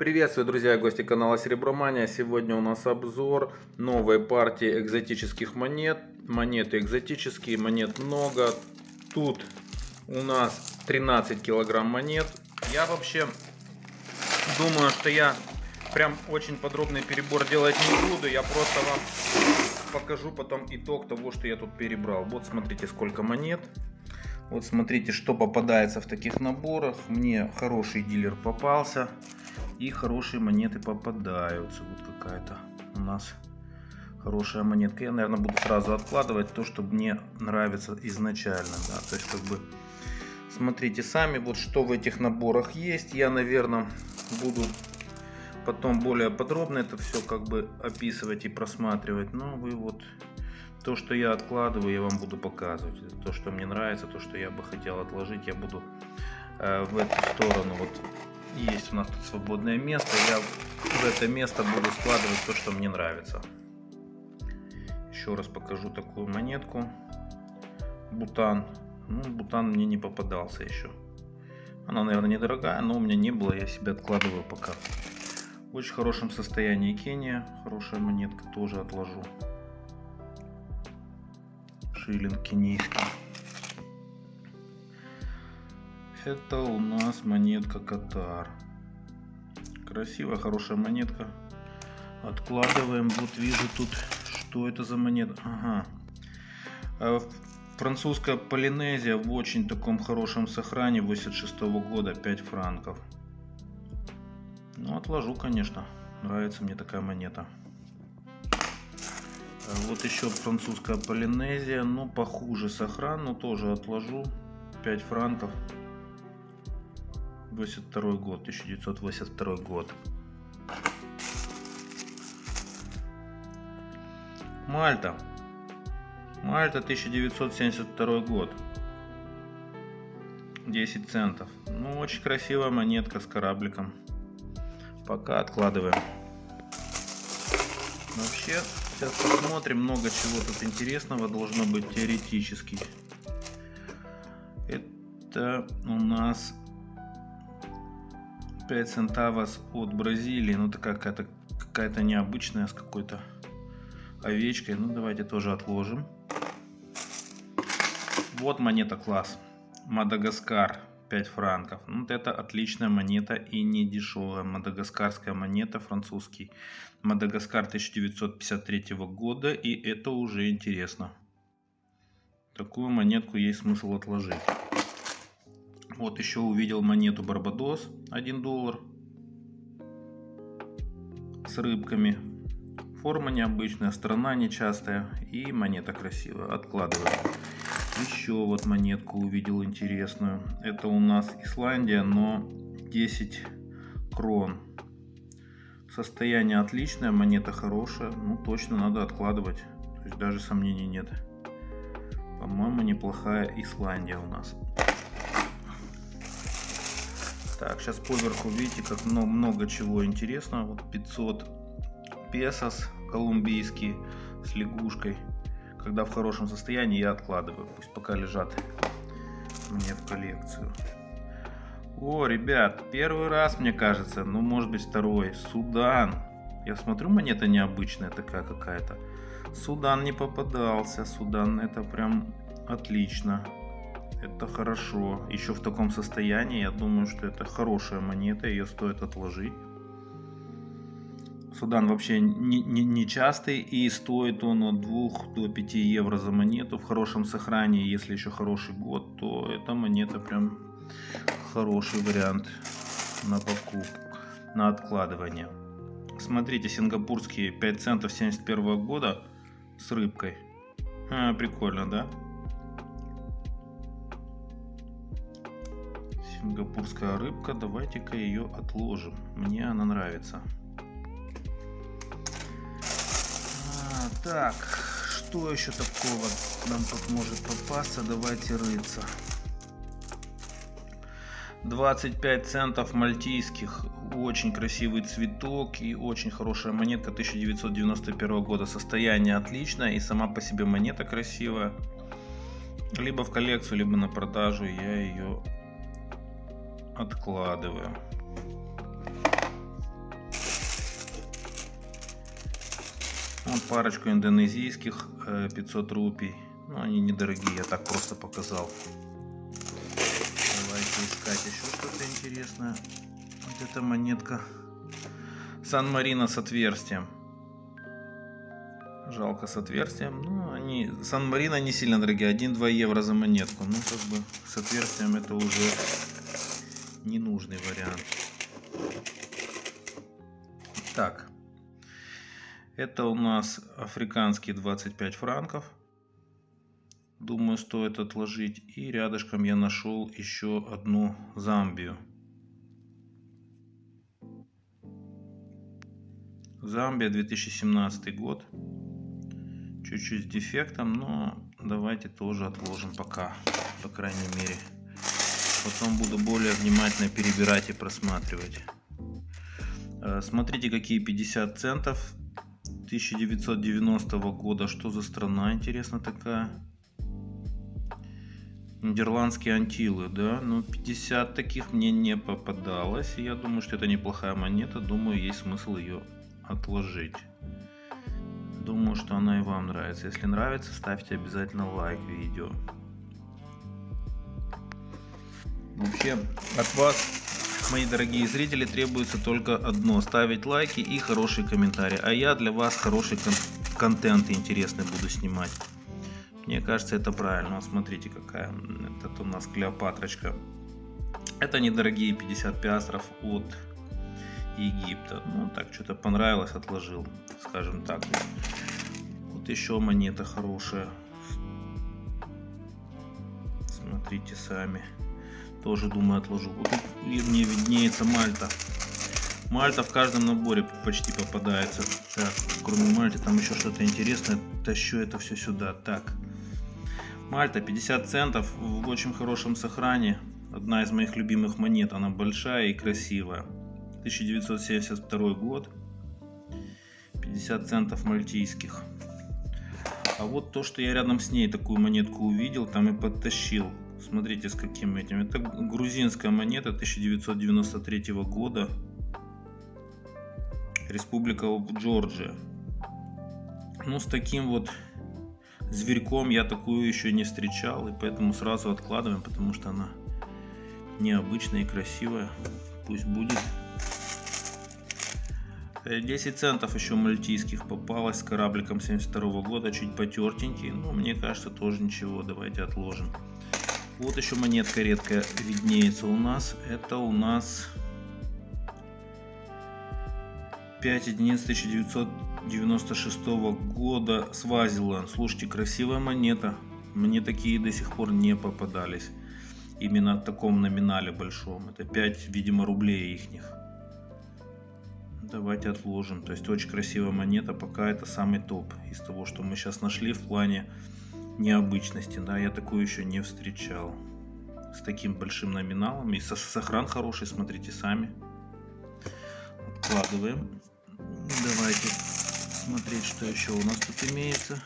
Приветствую, друзья и гости канала Серебромания. Сегодня у нас обзор новой партии экзотических монет. Монеты экзотические, монет много. Тут у нас 13 килограмм монет. Я вообще думаю, что я прям очень подробный перебор делать не буду. Я просто вам покажу потом итог того, что я тут перебрал. Вот смотрите, сколько монет. Вот смотрите, что попадается в таких наборах. Мне хороший дилер попался. И хорошие монеты попадаются. Вот какая-то у нас хорошая монетка. Я, наверное, буду сразу откладывать то, что мне нравится изначально. Да? То есть, как бы, смотрите сами, вот что в этих наборах есть. Я, наверное, буду потом более подробно это все как бы описывать и просматривать. Но вы вот то, что я откладываю, я вам буду показывать. То, что мне нравится, то, что я бы хотел отложить, я буду в эту сторону. Вот есть у нас тут свободное место. Я в это место буду складывать то, что мне нравится. Еще раз покажу такую монетку. Бутан. Ну, Бутан мне не попадался еще. Она, наверное, недорогая, но у меня не было. Я себе откладываю пока. В очень хорошем состоянии Кения. Хорошая монетка. Тоже отложу. Шиллинг кенийский. Это у нас монетка Катар. Красивая, хорошая монетка. Откладываем. Вот вижу тут, что это за монета. Ага. Французская Полинезия в очень таком хорошем сохране. 86-го года. 5 франков. Ну, отложу, конечно. Нравится мне такая монета. Вот еще французская Полинезия. Ну, похуже сохран, но тоже отложу. 5 франков. 82 год, 1982 год. Мальта. Мальта, 1972 год. 10 центов. Ну, очень красивая монетка с корабликом. Пока откладываем. Вообще, сейчас посмотрим. Много чего тут интересного должно быть теоретически. Это у нас 5 центавос от Бразилии. Ну, такая какая-то необычная, с какой-то овечкой. Ну, давайте тоже отложим. Вот монета класс. Мадагаскар. 5 франков. Ну, вот это отличная монета и не дешевая. Мадагаскарская монета, французский. Мадагаскар 1953 года. И это уже интересно. Такую монетку есть смысл отложить. Вот еще увидел монету Барбадос, 1 доллар, с рыбками. Форма необычная, сторона нечастая и монета красивая. Откладываю. Еще вот монетку увидел интересную. Это у нас Исландия, но 10 крон. Состояние отличное, монета хорошая. Ну, точно надо откладывать. То есть даже сомнений нет. По-моему, неплохая Исландия у нас. Так, сейчас поверху видите, как много чего интересного. Вот 500 песос колумбийские с лягушкой. Когда в хорошем состоянии, я откладываю. Пусть пока лежат мне в коллекцию. О, ребят, первый раз, мне кажется, ну, может быть, второй. Судан. Я смотрю, монета необычная такая какая-то. Судан не попадался. Судан, это прям отлично. Это хорошо. Еще в таком состоянии, я думаю, что это хорошая монета, ее стоит отложить. Судан вообще не частый, и стоит он от 2 до 5 евро за монету. В хорошем сохранении, если еще хороший год, то эта монета прям хороший вариант на покупку, на откладывание. Смотрите, сингапурские 5 центов 71 года с рыбкой. Прикольно, да? Сингапурская рыбка, давайте-ка ее отложим. Мне она нравится. Так, что еще такого нам тут может попасться? Давайте рыться. 25 центов мальтийских. Очень красивый цветок и очень хорошая монетка 1991 года. Состояние отличное и сама по себе монета красивая. Либо в коллекцию, либо на продажу. Я ее откладываю. Вот парочку индонезийских 500 рупий. Но они недорогие, я так просто показал. Давайте искать еще что-то интересное. Вот эта монетка Сан-Марино с отверстием. Жалко с отверстием. Ну, они Сан-Марино не сильно дорогие. 1-2 евро за монетку. Ну, как бы с отверстием это уже ненужный вариант. Так. Это у нас африканские 25 франков. Думаю, стоит отложить. И рядышком я нашел еще одну Замбию. Замбия, 2017 год. Чуть-чуть с дефектом, но давайте тоже отложим пока, по крайней мере. Потом буду более внимательно перебирать и просматривать. Смотрите, какие 50 центов 1990 года. Что за страна, интересно, такая? Нидерландские Антилы, да? Ну, 50 таких мне не попадалось. И я думаю, что это неплохая монета. Думаю, есть смысл ее отложить. Думаю, что она и вам нравится. Если нравится, ставьте обязательно лайк видео. Вообще, от вас, мои дорогие зрители, требуется только одно: ставить лайки и хорошие комментарии. А я для вас хороший контент интересный буду снимать. Мне кажется, это правильно. Смотрите, какая. Это у нас Клеопатрочка. Это недорогие 50 пиастров от Египта. Ну, так, что-то понравилось, отложил, скажем так. Вот еще монета хорошая. Смотрите сами. Тоже, думаю, отложу. Вот тут мне виднеется Мальта. Мальта в каждом наборе почти попадается. Так, кроме Мальты, там еще что-то интересное. Тащу это все сюда. Так. Мальта, 50 центов, в очень хорошем сохране. Одна из моих любимых монет. Она большая и красивая. 1972 год. 50 центов мальтийских. А вот то, что я рядом с ней такую монетку увидел, там и подтащил. Смотрите, с каким этим. Это грузинская монета 1993 года. Республика Джорджия. Ну, с таким вот зверьком я такую еще не встречал. И поэтому сразу откладываем, потому что она необычная и красивая. Пусть будет. 10 центов еще мальтийских попалось с корабликом 72 года. Чуть потертенький. Но мне кажется, тоже ничего. Давайте отложим. Вот еще монетка редкая виднеется у нас. Это у нас 5 единиц 1996 года Свазиленд. Слушайте, красивая монета. Мне такие до сих пор не попадались. Именно в таком номинале большом. Это 5, видимо, рублей ихних. Давайте отложим. То есть очень красивая монета. Пока это самый топ из того, что мы сейчас нашли в плане необычности. Да, я такую еще не встречал. С таким большим номиналом. И сохран хороший, смотрите сами. Откладываем. Давайте смотреть, что еще у нас тут имеется.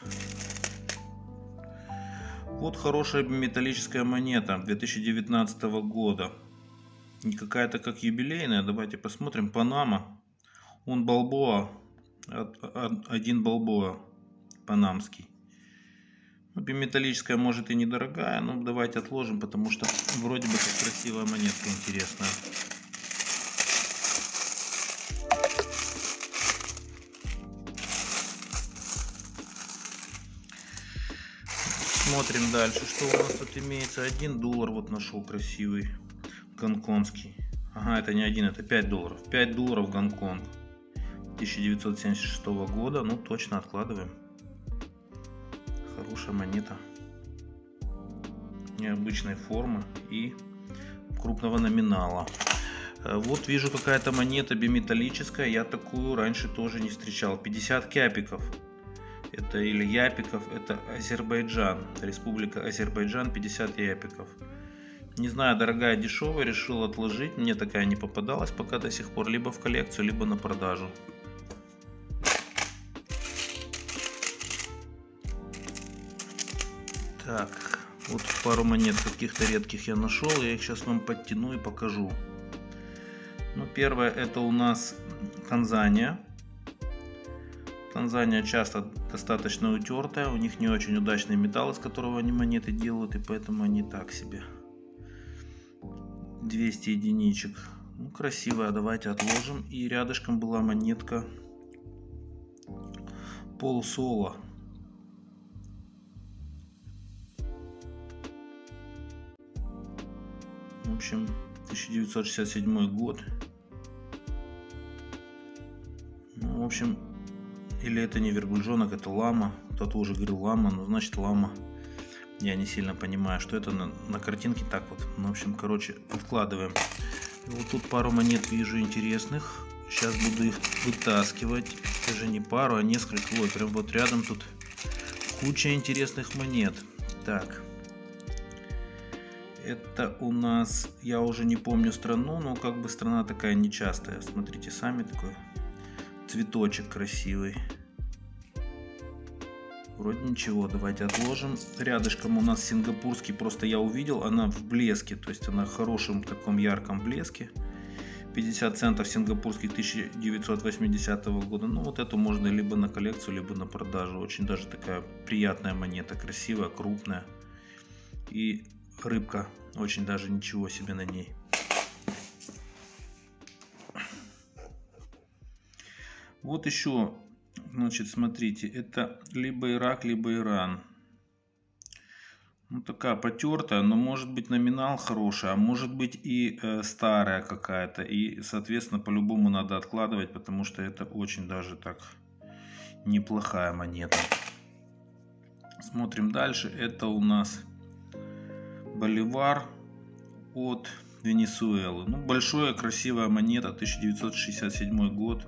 Вот хорошая металлическая монета 2019 года. Не какая-то как юбилейная. Давайте посмотрим. Панама. Он Балбоа. 1 Балбоа. Панамский. Биметаллическая, может и недорогая, но давайте отложим, потому что вроде бы как красивая монетка интересная. Смотрим дальше, что у нас тут имеется. $1 вот нашел красивый, гонконгский. Ага, это не 1, это $5. $5 Гонконг 1976 года. Ну, точно откладываем. Хорошая монета. Необычной формы и крупного номинала. Вот вижу какая-то монета биметаллическая. Я такую раньше тоже не встречал. 50 кяпиков. Это или япиков. Это Азербайджан. Республика Азербайджан. 50 япиков. Не знаю, дорогая, дешевая. Решил отложить. Мне такая не попадалась пока до сих пор. Либо в коллекцию, либо на продажу. Так, вот пару монет каких-то редких я нашел. Я их сейчас вам подтяну и покажу. Ну, первое, это у нас Танзания. Танзания часто достаточно утертая, у них не очень удачный металл, из которого они монеты делают, и поэтому они так себе. 200 единичек. Ну, красивая, давайте отложим. И рядышком была монетка Пол Соло. В общем, 1967 год. Ну, в общем, или это не верблюжонок, это лама. Кто-то уже говорил лама, но значит лама. Я не сильно понимаю, что это на картинке так вот. Ну, в общем, короче, откладываем. Вот тут пару монет вижу интересных. Сейчас буду их вытаскивать. Даже не пару, а несколько. Ой, прям вот рядом тут куча интересных монет. Так. Это у нас, я уже не помню страну, но как бы страна такая нечастая. Смотрите сами, такой цветочек красивый. Вроде ничего, давайте отложим. Рядышком у нас сингапурский, просто я увидел, она в блеске, то есть она в хорошем таком ярком блеске. 50 центов сингапурских 1980 года. Ну вот эту можно либо на коллекцию, либо на продажу. Очень даже такая приятная монета, красивая, крупная. И рыбка, очень даже ничего себе на ней. Вот еще, значит, смотрите, это либо Ирак, либо Иран. Ну, такая потертая, но может быть номинал хороший, а может быть и старая какая-то. И, соответственно, по-любому надо откладывать, потому что это очень даже так неплохая монета. Смотрим дальше. Это у нас Боливар от Венесуэлы. Ну, большая красивая монета, 1967 год.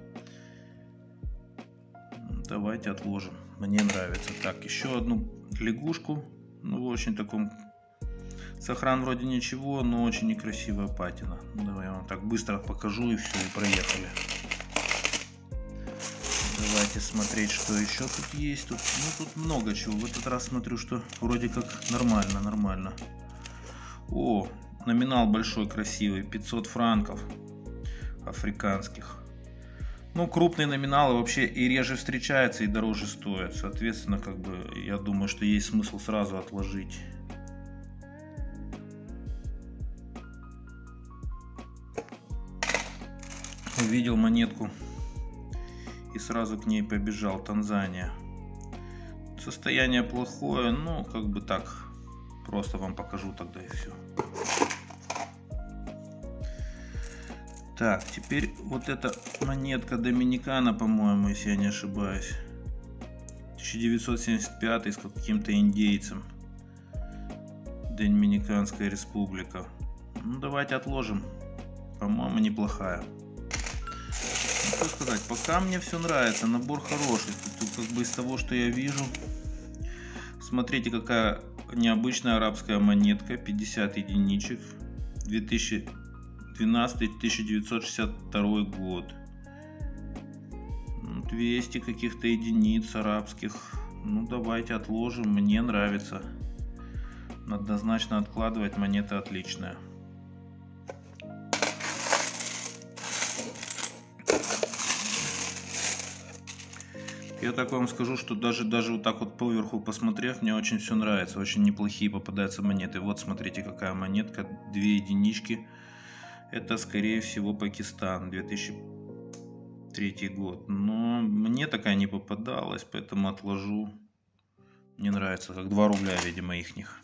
Давайте отложим. Мне нравится. Так, еще одну лягушку. Ну, в очень таком... Сохран вроде ничего, но очень некрасивая патина. Давай я вам так быстро покажу и все, и проехали. Давайте смотреть, что еще тут есть. Тут, ну, тут много чего. В этот раз смотрю, что вроде как нормально. О, номинал большой, красивый. 500 франков африканских. Ну, крупные номиналы вообще и реже встречаются, и дороже стоят. Соответственно, как бы, я думаю, что есть смысл сразу отложить. Увидел монетку и сразу к ней побежал. Танзания. Состояние плохое, но как бы так. Просто вам покажу тогда и все. Так, теперь вот эта монетка Доминикана, по-моему, если я не ошибаюсь. 1975 с каким-то индейцем. Доминиканская республика. Ну, давайте отложим. По-моему, неплохая. Ну, что сказать, пока мне все нравится. Набор хороший. Тут как бы из того, что я вижу. Смотрите, какая необычная арабская монетка. 50 единичек. 1962 год. 200 каких-то единиц арабских. Ну, давайте отложим. Мне нравится. Однозначно откладывать. Монета отличная. Я так вам скажу, что даже вот так вот поверху посмотрев, мне очень все нравится. Очень неплохие попадаются монеты. Вот смотрите, какая монетка. 2 единички. Это, скорее всего, Пакистан, 2003 год. Но мне такая не попадалась, поэтому отложу. Мне нравится, как 2 рубля, видимо, ихних.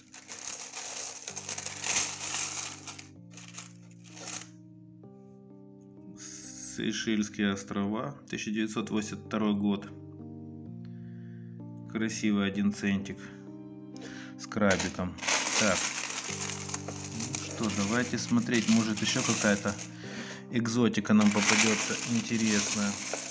Сейшельские острова, 1982 год. Красивый 1 центик с крабиком. Так. Что, давайте смотреть, может еще какая-то экзотика нам попадется интересная.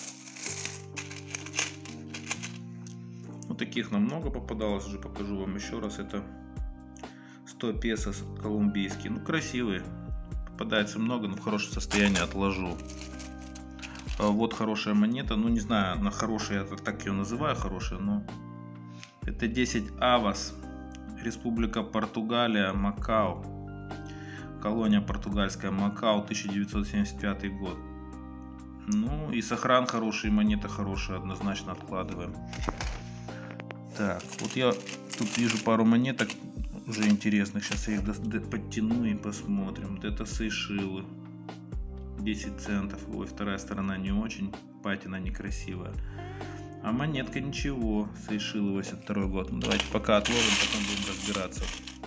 Вот таких нам много попадалось, уже покажу вам еще раз. Это 100 песо колумбийские. Ну, красивые. Попадается много, но в хорошем состоянии, отложу. Вот хорошая монета. Ну, не знаю, на хорошая, я так ее называю, хорошая, но это 10 авас. Республика Португалия, Макао. Колония португальская, Макао, 1975 год. Ну и сохран хороший, монета хорошая, однозначно откладываем. Так, вот я тут вижу пару монеток уже интересных. Сейчас я их подтяну и посмотрим. Вот это Сейшелы. 10 центов. Ой, вторая сторона не очень. Патина некрасивая. А монетка ничего. Сейшелы 82 год. Ну, давайте пока отложим, потом будем разбираться.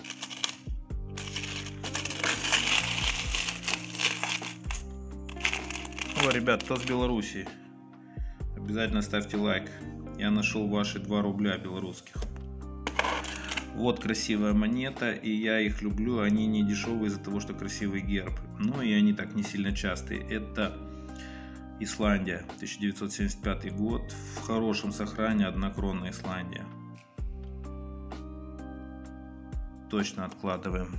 О, ребят, кто с Белоруссии? Обязательно ставьте лайк. Я нашел ваши 2 рубля белорусских. Вот красивая монета, и я их люблю. Они не дешевые из-за того, что красивый герб. Ну и они так не сильно частые. Это Исландия, 1975 год. В хорошем сохране, однокронная Исландия. Точно откладываем.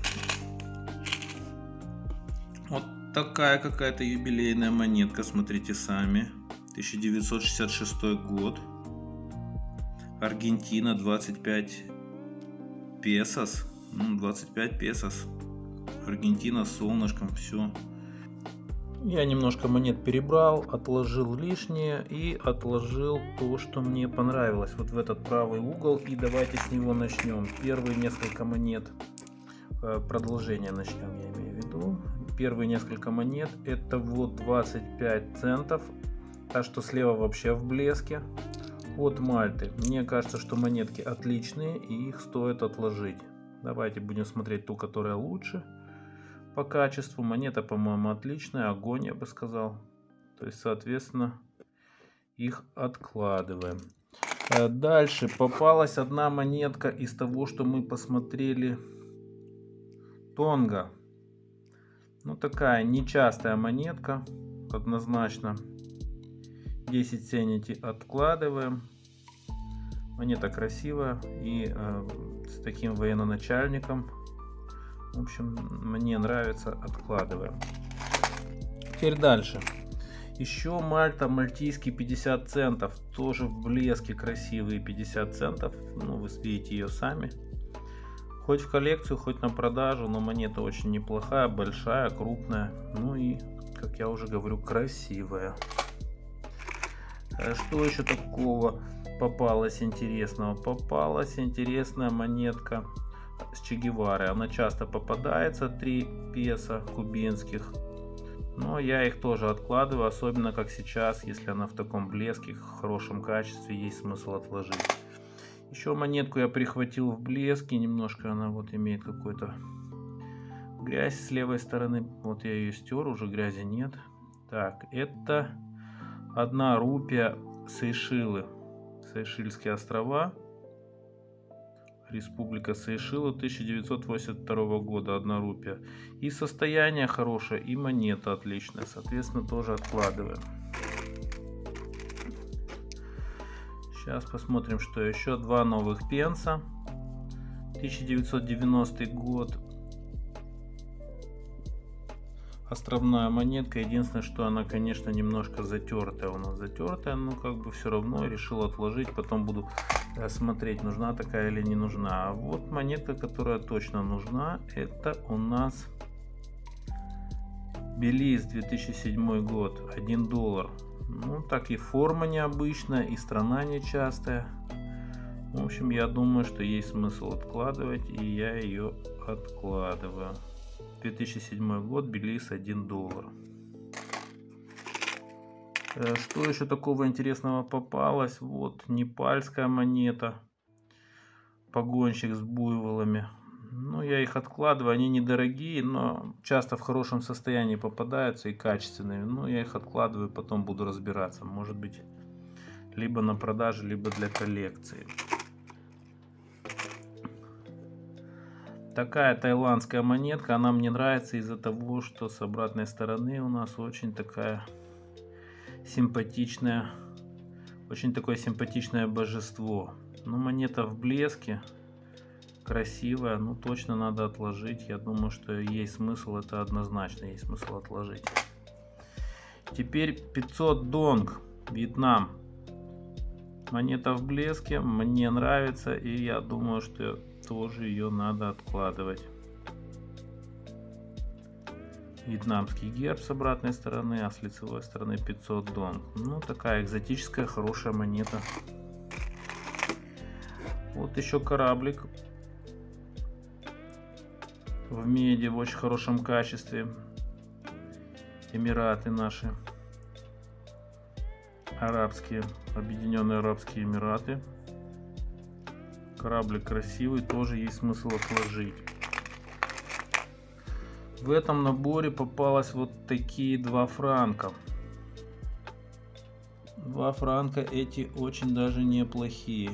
Вот такая какая-то юбилейная монетка, смотрите сами. 1966 год. Аргентина, 25 песос. 25 песос. Аргентина с солнышком, все. Я немножко монет перебрал, отложил лишнее и отложил то, что мне понравилось. Вот в этот правый угол. И давайте с него начнем. Первые несколько монет. Продолжение начнем, я имею в виду. Первые несколько монет. Это вот 25 центов. Та, что слева, вообще в блеске. От Мальты. Мне кажется, что монетки отличные и их стоит отложить. Давайте будем смотреть ту, которая лучше по качеству. Монета, по-моему, отличная. Огонь, я бы сказал. То есть, соответственно, их откладываем. Дальше попалась одна монетка из того, что мы посмотрели. Тонга. Ну, такая нечастая монетка. Однозначно. 10 сенити откладываем. Монета красивая и с таким военачальником. В общем, мне нравится, откладываем. Теперь дальше. Еще Мальта, мальтийский 50 центов. Тоже в блеске красивые 50 центов. Ну, вы видите ее сами. Хоть в коллекцию, хоть на продажу, но монета очень неплохая, большая, крупная. Ну и, как я уже говорю, красивая. Что еще такого попалось интересного? Попалась интересная монетка с Че Гевары. Она часто попадается, 3 песо кубинских. Но я их тоже откладываю, особенно как сейчас, если она в таком блеске, в хорошем качестве, есть смысл отложить. Еще монетку я прихватил в блеске, немножко она вот имеет какую-то грязь с левой стороны. Вот я ее стер, уже грязи нет. Так, это 1 рупия Сейшелы, Сейшельские острова, Республика Сейшелы, 1982 года, 1 рупия. И состояние хорошее, и монета отличная, соответственно, тоже откладываем. Сейчас посмотрим, что еще. 2 новых пенса, 1990 год. Островная монетка. Единственное, что она, конечно, немножко затертая. У нас затертая, но как бы все равно решил отложить. Потом буду смотреть, нужна такая или не нужна. А вот монетка, которая точно нужна, это у нас Белиз, 2007 год, 1 доллар. Ну, так и форма необычная, и страна нечастая. В общем, я думаю, что есть смысл откладывать, и я ее откладываю. 2007 год, Белиз, 1 доллар. Что еще такого интересного попалось? Вот непальская монета. Погонщик с буйволами. Ну, я их откладываю. Они недорогие, но часто в хорошем состоянии попадаются и качественные. Ну, я их откладываю, потом буду разбираться. Может быть, либо на продаже, либо для коллекции. Такая таиландская монетка, она мне нравится из-за того, что с обратной стороны у нас очень такая симпатичная, очень такое симпатичное божество. Но монета в блеске, красивая, ну точно надо отложить. Я думаю, что есть смысл, это однозначно есть смысл отложить. Теперь 500 донг, Вьетнам. Монета в блеске, мне нравится, и я думаю, что тоже ее надо откладывать. вьетнамский герб с обратной стороны, а с лицевой стороны 500 дон. Ну, такая экзотическая, хорошая монета. Вот еще кораблик в меди в очень хорошем качестве. Эмираты наши. Арабские, Объединенные Арабские Эмираты. Кораблик красивый, тоже есть смысл отложить. В этом наборе попалось вот такие 2 франка. 2 франка эти очень даже неплохие.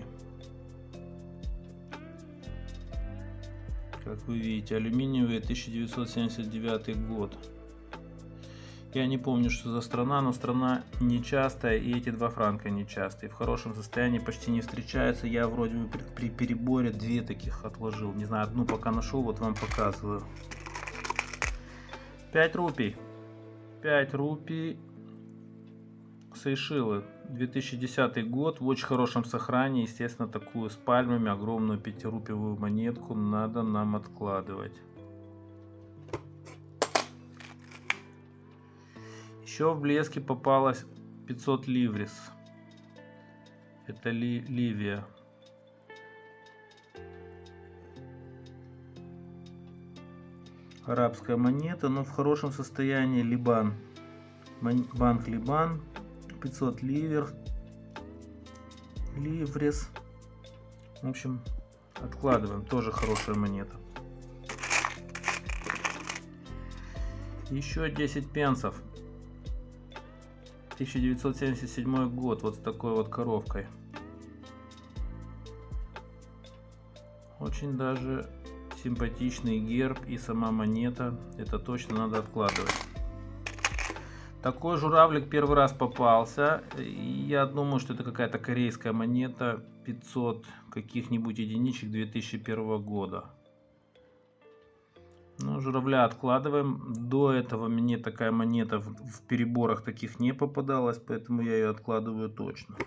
Как вы видите, алюминиевые, 1979 год. Я не помню, что за страна, но страна нечастая, и эти 2 франка нечастые. В хорошем состоянии почти не встречаются. Я вроде бы при переборе 2 таких отложил. Не знаю, одну пока нашел, вот вам показываю. 5 рупий. 5 рупий. Сейшелы. 2010 год. В очень хорошем сохранении. Естественно, такую с пальмами огромную 5-рупиевую монетку надо нам откладывать. Еще в блеске попалась 500 ливрис. Это Ливия. Арабская монета, но в хорошем состоянии. Либан. Банк Либан. 500 ливрис. В общем, откладываем. Тоже хорошая монета. Еще 10 пенсов. 1977 год, вот с такой вот коровкой. Очень даже симпатичный герб и сама монета. Это точно надо откладывать. Такой журавлик первый раз попался. И я думаю, что это какая-то корейская монета. 500 каких-нибудь единичек 2001 года. Ну, журавля откладываем. До этого мне такая монета в переборах таких не попадалась, поэтому я ее откладываю точно.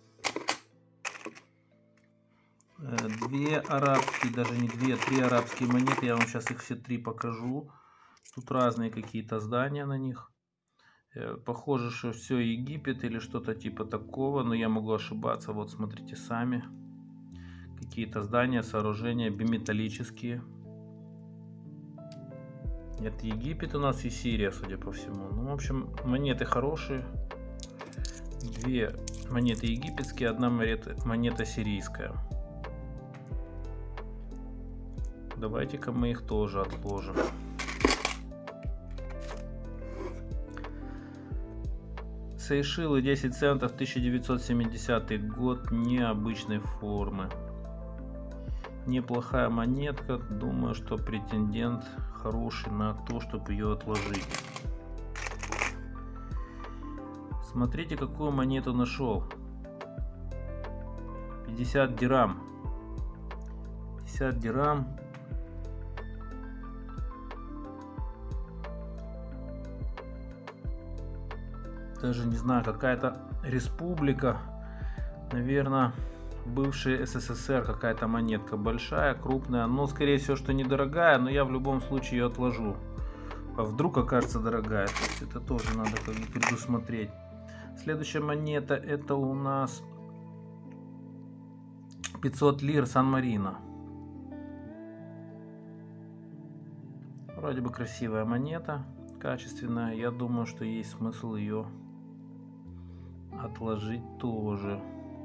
2 арабские, даже не 2, 3 арабские монеты. Я вам сейчас их все 3 покажу. Тут разные какие-то здания на них. Похоже, что все Египет или что-то типа такого, но я могу ошибаться. Вот смотрите сами. Какие-то здания, сооружения биметаллические. Это Египет у нас и Сирия, судя по всему. Ну, в общем, монеты хорошие. 2 монеты египетские, 1 монета сирийская. Давайте-ка мы их тоже отложим. Сейшелы 10 центов, 1970 год, необычной формы. Неплохая монетка. Думаю, что претендент хороший на то, чтобы ее отложить. Смотрите, какую монету нашел. 50 дирам. 50 дирам. Даже не знаю, какая-то республика. Наверное, бывший СССР, какая-то монетка большая, крупная, но скорее всего, что недорогая, но я в любом случае ее отложу. А вдруг окажется дорогая, то есть это тоже надо как бы предусмотреть. Следующая монета, это у нас 500 лир Сан-Марино. Вроде бы красивая монета, качественная. Я думаю, что есть смысл ее отложить тоже.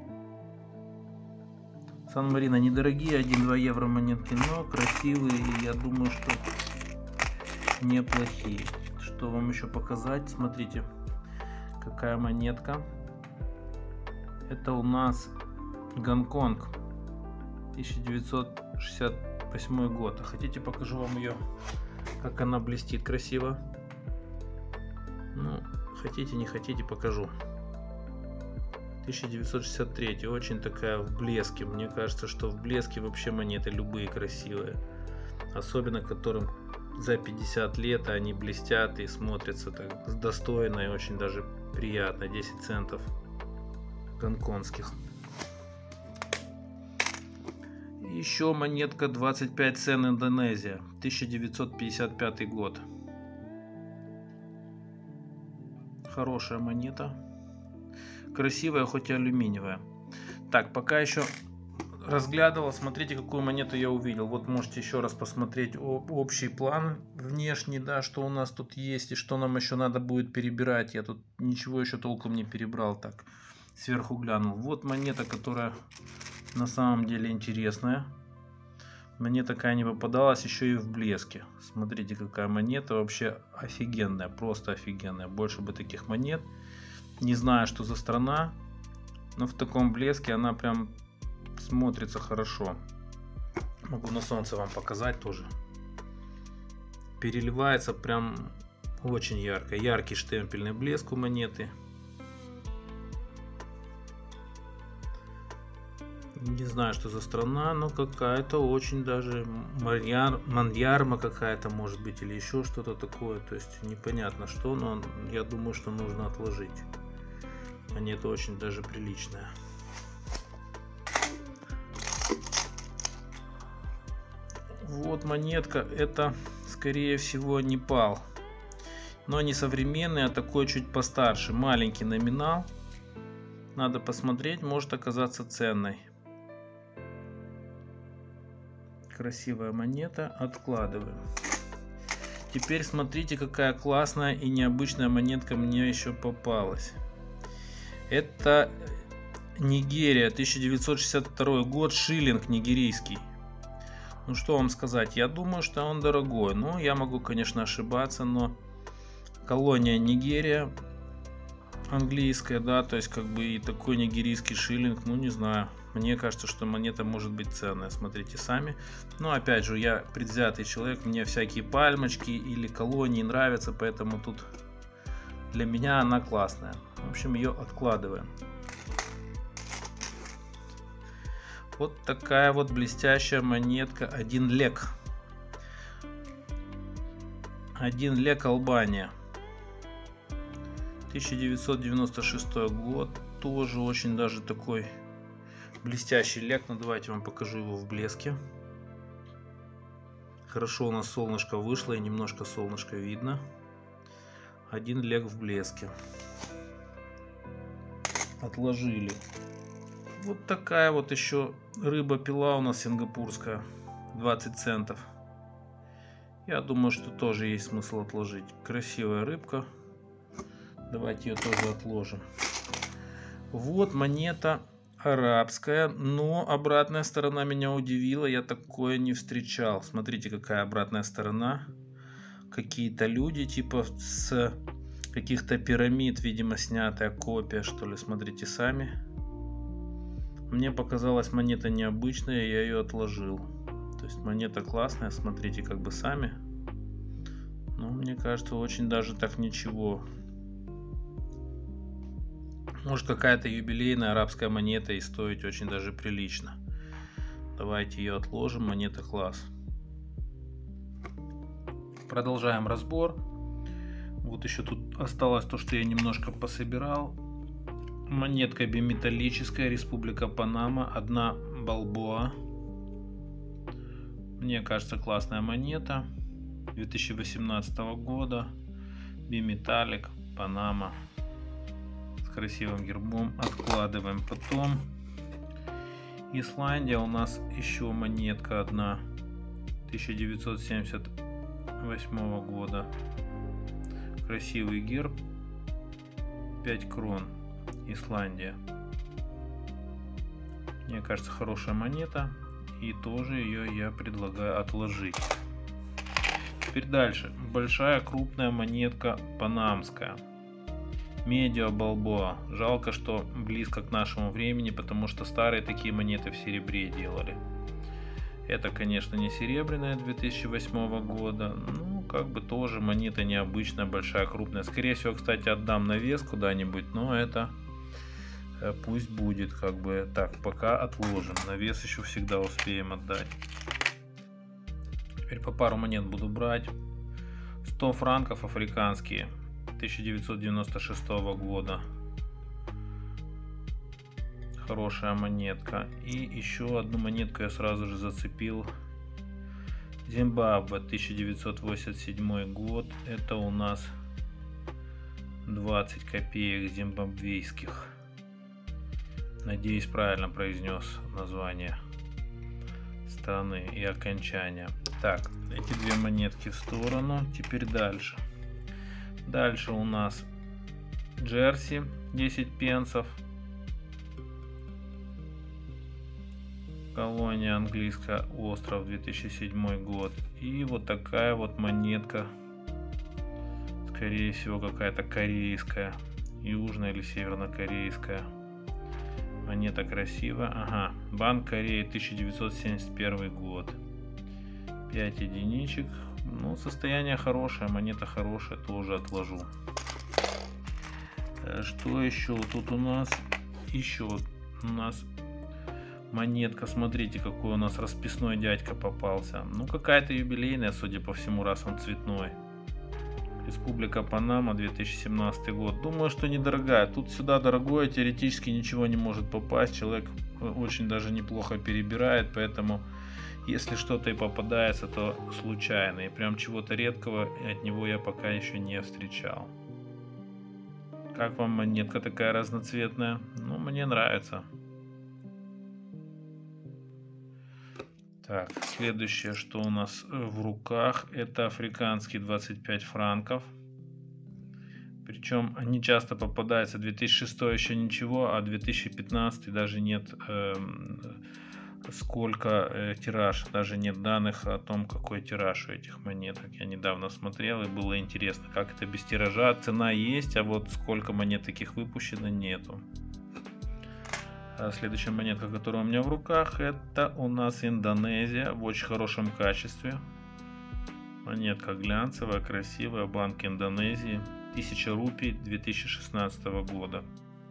Сан-Марино недорогие, 1-2 евро монетки, но красивые, и я думаю, что неплохие. Что вам еще показать? Смотрите, какая монетка. Это у нас Гонконг, 1968 год. Хотите, покажу вам ее, как она блестит красиво? Ну, хотите, не хотите, покажу. 1963, очень такая в блеске. Мне кажется, что в блеске вообще монеты любые красивые. Особенно которым за 50 лет они блестят и смотрятся так достойно и очень даже приятно. 10 центов гонконгских. Еще монетка 25 цен Индонезия, 1955 год. Хорошая монета. Красивая, хоть и алюминиевая. Так, пока еще разглядывал, смотрите, какую монету я увидел. Вот можете еще раз посмотреть общий план внешний, да, что у нас тут есть и что нам еще надо будет перебирать. Я тут ничего еще толком не перебрал, так сверху глянул. Вот монета, которая на самом деле интересная. Мне такая не попадалась еще и в блеске. Смотрите, какая монета, вообще офигенная, просто офигенная. Больше бы таких монет. Не знаю, что за страна, но в таком блеске она прям смотрится хорошо. Могу на солнце вам показать тоже. Переливается прям очень ярко. Яркий штемпельный блеск у монеты. Не знаю, что за страна, но какая-то очень даже Маньярма какая-то может быть, или еще что-то такое. То есть непонятно что, но я думаю, что нужно отложить. Монета очень даже приличная. Вот монетка, это скорее всего Непал, но не современный, а такой чуть постарше, маленький номинал. Надо посмотреть, может оказаться ценной. Красивая монета, откладываем. Теперь смотрите, какая классная и необычная монетка мне еще попалась. Это Нигерия, 1962 год, шиллинг нигерийский. Ну что вам сказать, я думаю, что он дорогой. Ну, я могу, конечно, ошибаться, но колония Нигерия английская, да, то есть как бы и такой нигерийский шиллинг, ну не знаю. Мне кажется, что монета может быть ценная, смотрите сами. Но опять же, я предвзятый человек, мне всякие пальмочки или колонии нравятся, поэтому тут для меня она классная. В общем, ее откладываем. Вот такая вот блестящая монетка, 1 лек. 1 лек, Албания. 1996 год. Тоже очень даже такой блестящий лек. Но давайте вам покажу его в блеске. Хорошо у нас солнышко вышло и немножко солнышко видно. 1 лек в блеске. Отложили. Вот такая вот еще рыба-пила у нас сингапурская, 20 центов. Я думаю, что тоже есть смысл отложить. Красивая рыбка. Давайте ее тоже отложим. Вот монета арабская, но обратная сторона меня удивила. Я такое не встречал. Смотрите, какая обратная сторона. Какие-то люди типа с каких-то пирамид, видимо, снятая копия, что ли. Смотрите сами. Мне показалась монета необычная, я ее отложил. То есть монета классная, смотрите как бы сами. Но мне кажется, очень даже так ничего. Может, какая-то юбилейная арабская монета и стоить очень даже прилично. Давайте ее отложим, монета класс. Продолжаем разбор. Вот еще тут осталось то, что я немножко пособирал. Монетка биметаллическая, Республика Панама, 1 бальбоа. Мне кажется, классная монета. 2018 года. Биметаллик, Панама. С красивым гербом. Откладываем. Потом Исландия, у нас еще монетка 1. 1978 года. Красивый герб. 5 крон. Исландия. Мне кажется, хорошая монета. И тоже ее я предлагаю отложить. Теперь дальше. Большая крупная монетка панамская. Медиа Бальбоа. Жалко, что близко к нашему времени, потому что старые такие монеты в серебре делали. Это, конечно, не серебряная 2008 года. Ну, как бы тоже монета необычная, большая, крупная. Скорее всего, кстати, отдам на вес куда-нибудь, но это пусть будет, как бы. Так, пока отложим. На вес еще всегда успеем отдать. Теперь по пару монет буду брать. 100 франков африканские 1996 года. Хорошая монетка. И еще одну монетку я сразу же зацепил. Зимбабве, 1987 год. Это у нас 20 копеек зимбабвийских. Надеюсь, правильно произнес название страны и окончание. Так, эти две монетки в сторону. Теперь дальше. Дальше у нас Джерси 10 пенсов. Колония английская, остров, 2007 год. И вот такая вот монетка. Скорее всего, какая-то корейская. Южная или севернокорейская. Монета красивая. Ага. Банк Кореи, 1971 год. 5 единичек. Ну, состояние хорошее. Монета хорошая. Тоже отложу. Что еще тут у нас? Еще у нас монетка. Смотрите, какой у нас расписной дядька попался. Ну, какая-то юбилейная, судя по всему, раз он цветной. Республика Панама, 2017 год. Думаю, что недорогая. Тут сюда дорогое, теоретически ничего не может попасть. Человек очень даже неплохо перебирает, поэтому если что-то и попадается, то случайно. И прям чего-то редкого от него я пока еще не встречал. Как вам монетка такая разноцветная? Ну, мне нравится. Так, следующее, что у нас в руках, это африканские 25 франков. Причем они часто попадаются. 2006 еще ничего, а 2015 даже нет сколько тираж. Даже нет данных о том, какой тираж у этих монеток. Я недавно смотрел, и было интересно, как это без тиража. Цена есть, а вот сколько монет таких выпущено, нету. Следующая монетка, которая у меня в руках, это у нас Индонезия в очень хорошем качестве. Монетка глянцевая, красивая, Банк Индонезии, 1000 рупий 2016 года.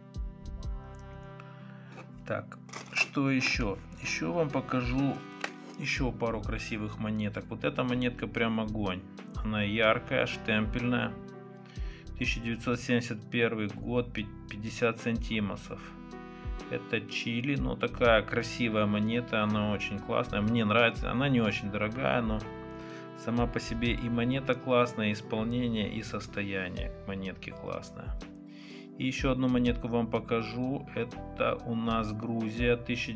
Так, что еще? Еще вам покажу еще пару красивых монеток. Вот эта монетка прям огонь. Она яркая, штемпельная. 1971 год, 50 сантимосов. Это Чили, но такая красивая монета, она очень классная, мне нравится, она не очень дорогая, но сама по себе и монета классная, и исполнение, и состояние монетки классное. И еще одну монетку вам покажу, это у нас Грузия,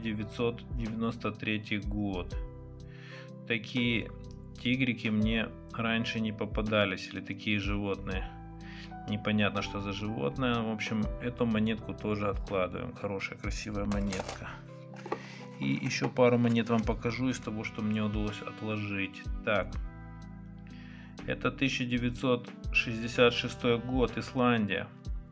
1993 год. Такие тигрики мне раньше не попадались, или такие животные. Непонятно, что за животное. В общем, эту монетку тоже откладываем. Хорошая, красивая монетка. И еще пару монет вам покажу из того, что мне удалось отложить. Так. Это 1966 год. Исландия.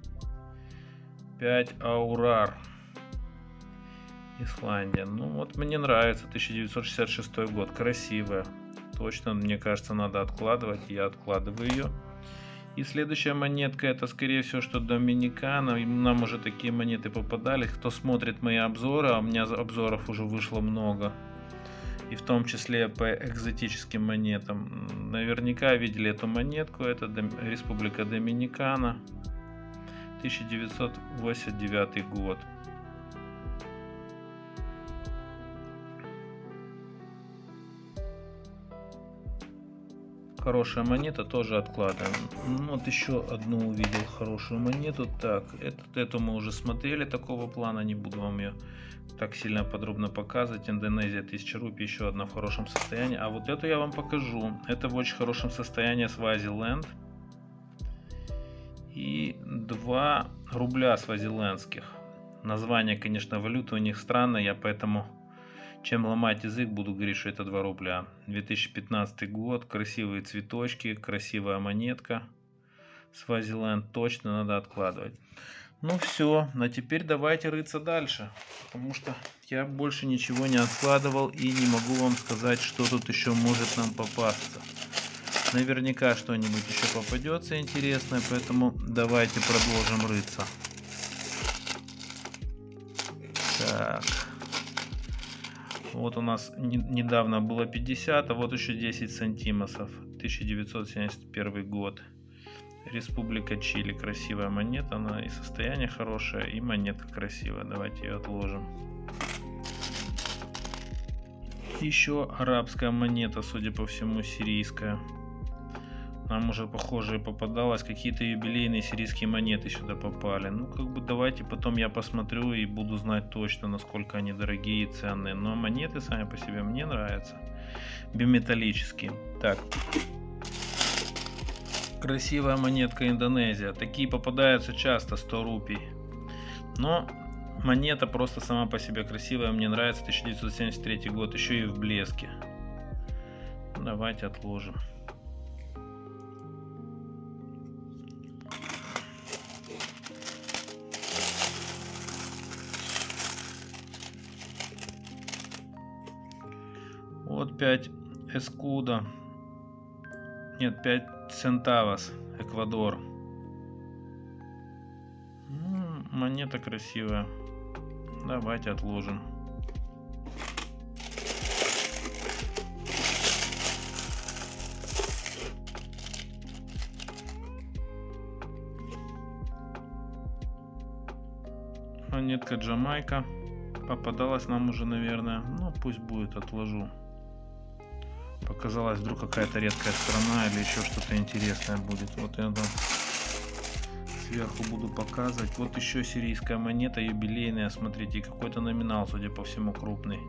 5 аурар. Исландия. Ну вот мне нравится. 1966 год. Красивая. Точно, мне кажется, надо откладывать. Я откладываю ее. И следующая монетка, это скорее всего, что Доминикана. Нам уже такие монеты попадались. Кто смотрит мои обзоры, а у меня обзоров уже вышло много, и в том числе по экзотическим монетам, наверняка видели эту монетку. Это Республика Доминикана, 1989 год. Хорошая монета, тоже откладываем. Вот еще одну увидел хорошую монету. Так, эту мы уже смотрели, такого плана, не буду вам ее так сильно подробно показывать. Индонезия, 1000 рупий, еще одна в хорошем состоянии. А вот эту я вам покажу. Это в очень хорошем состоянии, Свазиленд. И 2 рубля свазилендских. Название, конечно, валюты у них странное, я поэтому... Чем ломать язык, буду говорить, что это 2 рубля. 2015 год, красивые цветочки, красивая монетка. Свазиленд точно надо откладывать. Ну все, а теперь давайте рыться дальше. Потому что я больше ничего не откладывал и не могу вам сказать, что тут еще может нам попасться. Наверняка что-нибудь еще попадется интересное, поэтому давайте продолжим рыться. Так. Вот у нас недавно было 50, а вот еще 10 сантимосов. 1971 год. Республика Чили. Красивая монета. Она и состояние хорошее, и монетка красивая. Давайте ее отложим. Еще арабская монета, судя по всему, сирийская. Нам уже похожие попадалось, какие-то юбилейные сирийские монеты сюда попали. Ну, как бы давайте потом я посмотрю и буду знать точно, насколько они дорогие и ценные. Но монеты сами по себе мне нравятся. Биметаллические. Так. Красивая монетка Индонезия. Такие попадаются часто, 100 рупий. Но монета просто сама по себе красивая. Мне нравится. 1973 год. Еще и в блеске. Давайте отложим. Вот 5 эскуда. Нет, 5 центавос. Эквадор. Монета красивая. Давайте отложим. Монетка Джамайка. Попадалась нам уже, наверное. Ну, пусть будет, отложу. Показалась вдруг какая-то редкая страна или еще что-то интересное будет. Вот я там сверху буду показывать. Вот еще сирийская монета юбилейная. Смотрите, какой-то номинал, судя по всему, крупный.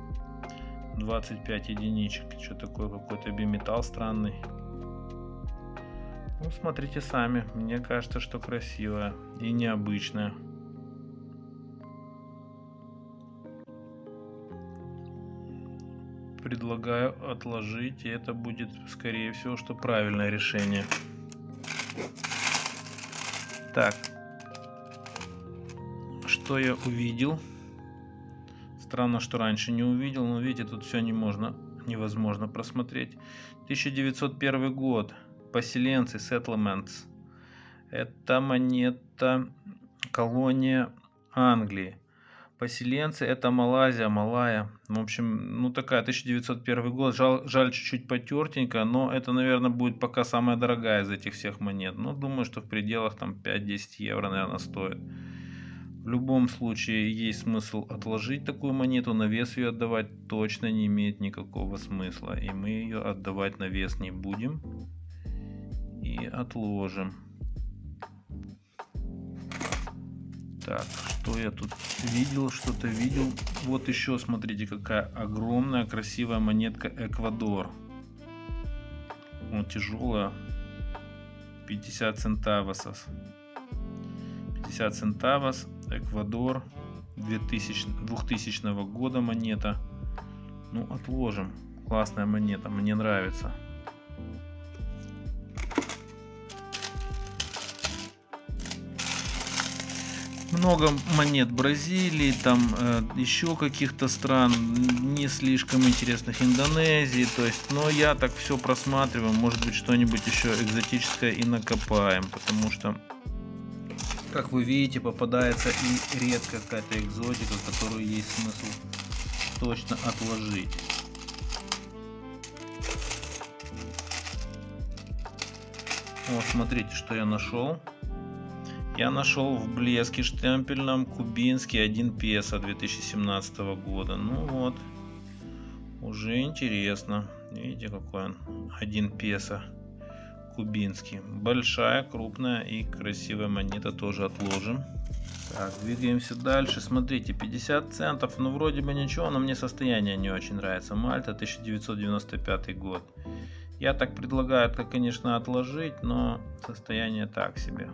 25 единичек. Что такое, какой-то биметалл странный. Ну, смотрите сами. Мне кажется, что красивая и необычная. Предлагаю отложить, и это будет, скорее всего, что правильное решение. Так, что я увидел? Странно, что раньше не увидел, но видите, тут все невозможно просмотреть. 1901 год. Поселенцы, settlements. Это монета, колония Англии. Поселенцы — это Малайзия, Малая. В общем, ну такая 1901 год. Жаль, чуть-чуть потертенькая, но это, наверное, будет пока самая дорогая из этих всех монет. Но думаю, что в пределах там 5-10 евро, наверное, стоит. В любом случае есть смысл отложить такую монету. На вес ее отдавать точно не имеет никакого смысла. И мы ее отдавать на вес не будем. И отложим. Так, что я тут видел? Что-то видел. Вот еще, смотрите, какая огромная, красивая монетка Эквадор. Вот тяжелая. 50 центавосов. 50 центавос. Эквадор. 2000 года монета. Ну, отложим. Классная монета, мне нравится. Много монет Бразилии, там еще каких-то стран, не слишком интересных, Индонезии, то есть, но я так все просматриваю, может быть что-нибудь еще экзотическое и накопаем, потому что, как вы видите, попадается и редкая какая-то экзотика, которую есть смысл точно отложить. Вот, смотрите, что я нашел. Я нашел в блеске штемпельном кубинский 1 песо 2017 года. Ну вот, уже интересно. Видите, какой он? 1 песо кубинский. Большая, крупная и красивая монета, тоже отложим. Так, двигаемся дальше. Смотрите, 50 центов. Ну, вроде бы ничего, но мне состояние не очень нравится. Мальта, 1995 год. Я так предлагаю это, конечно, отложить, но состояние так себе.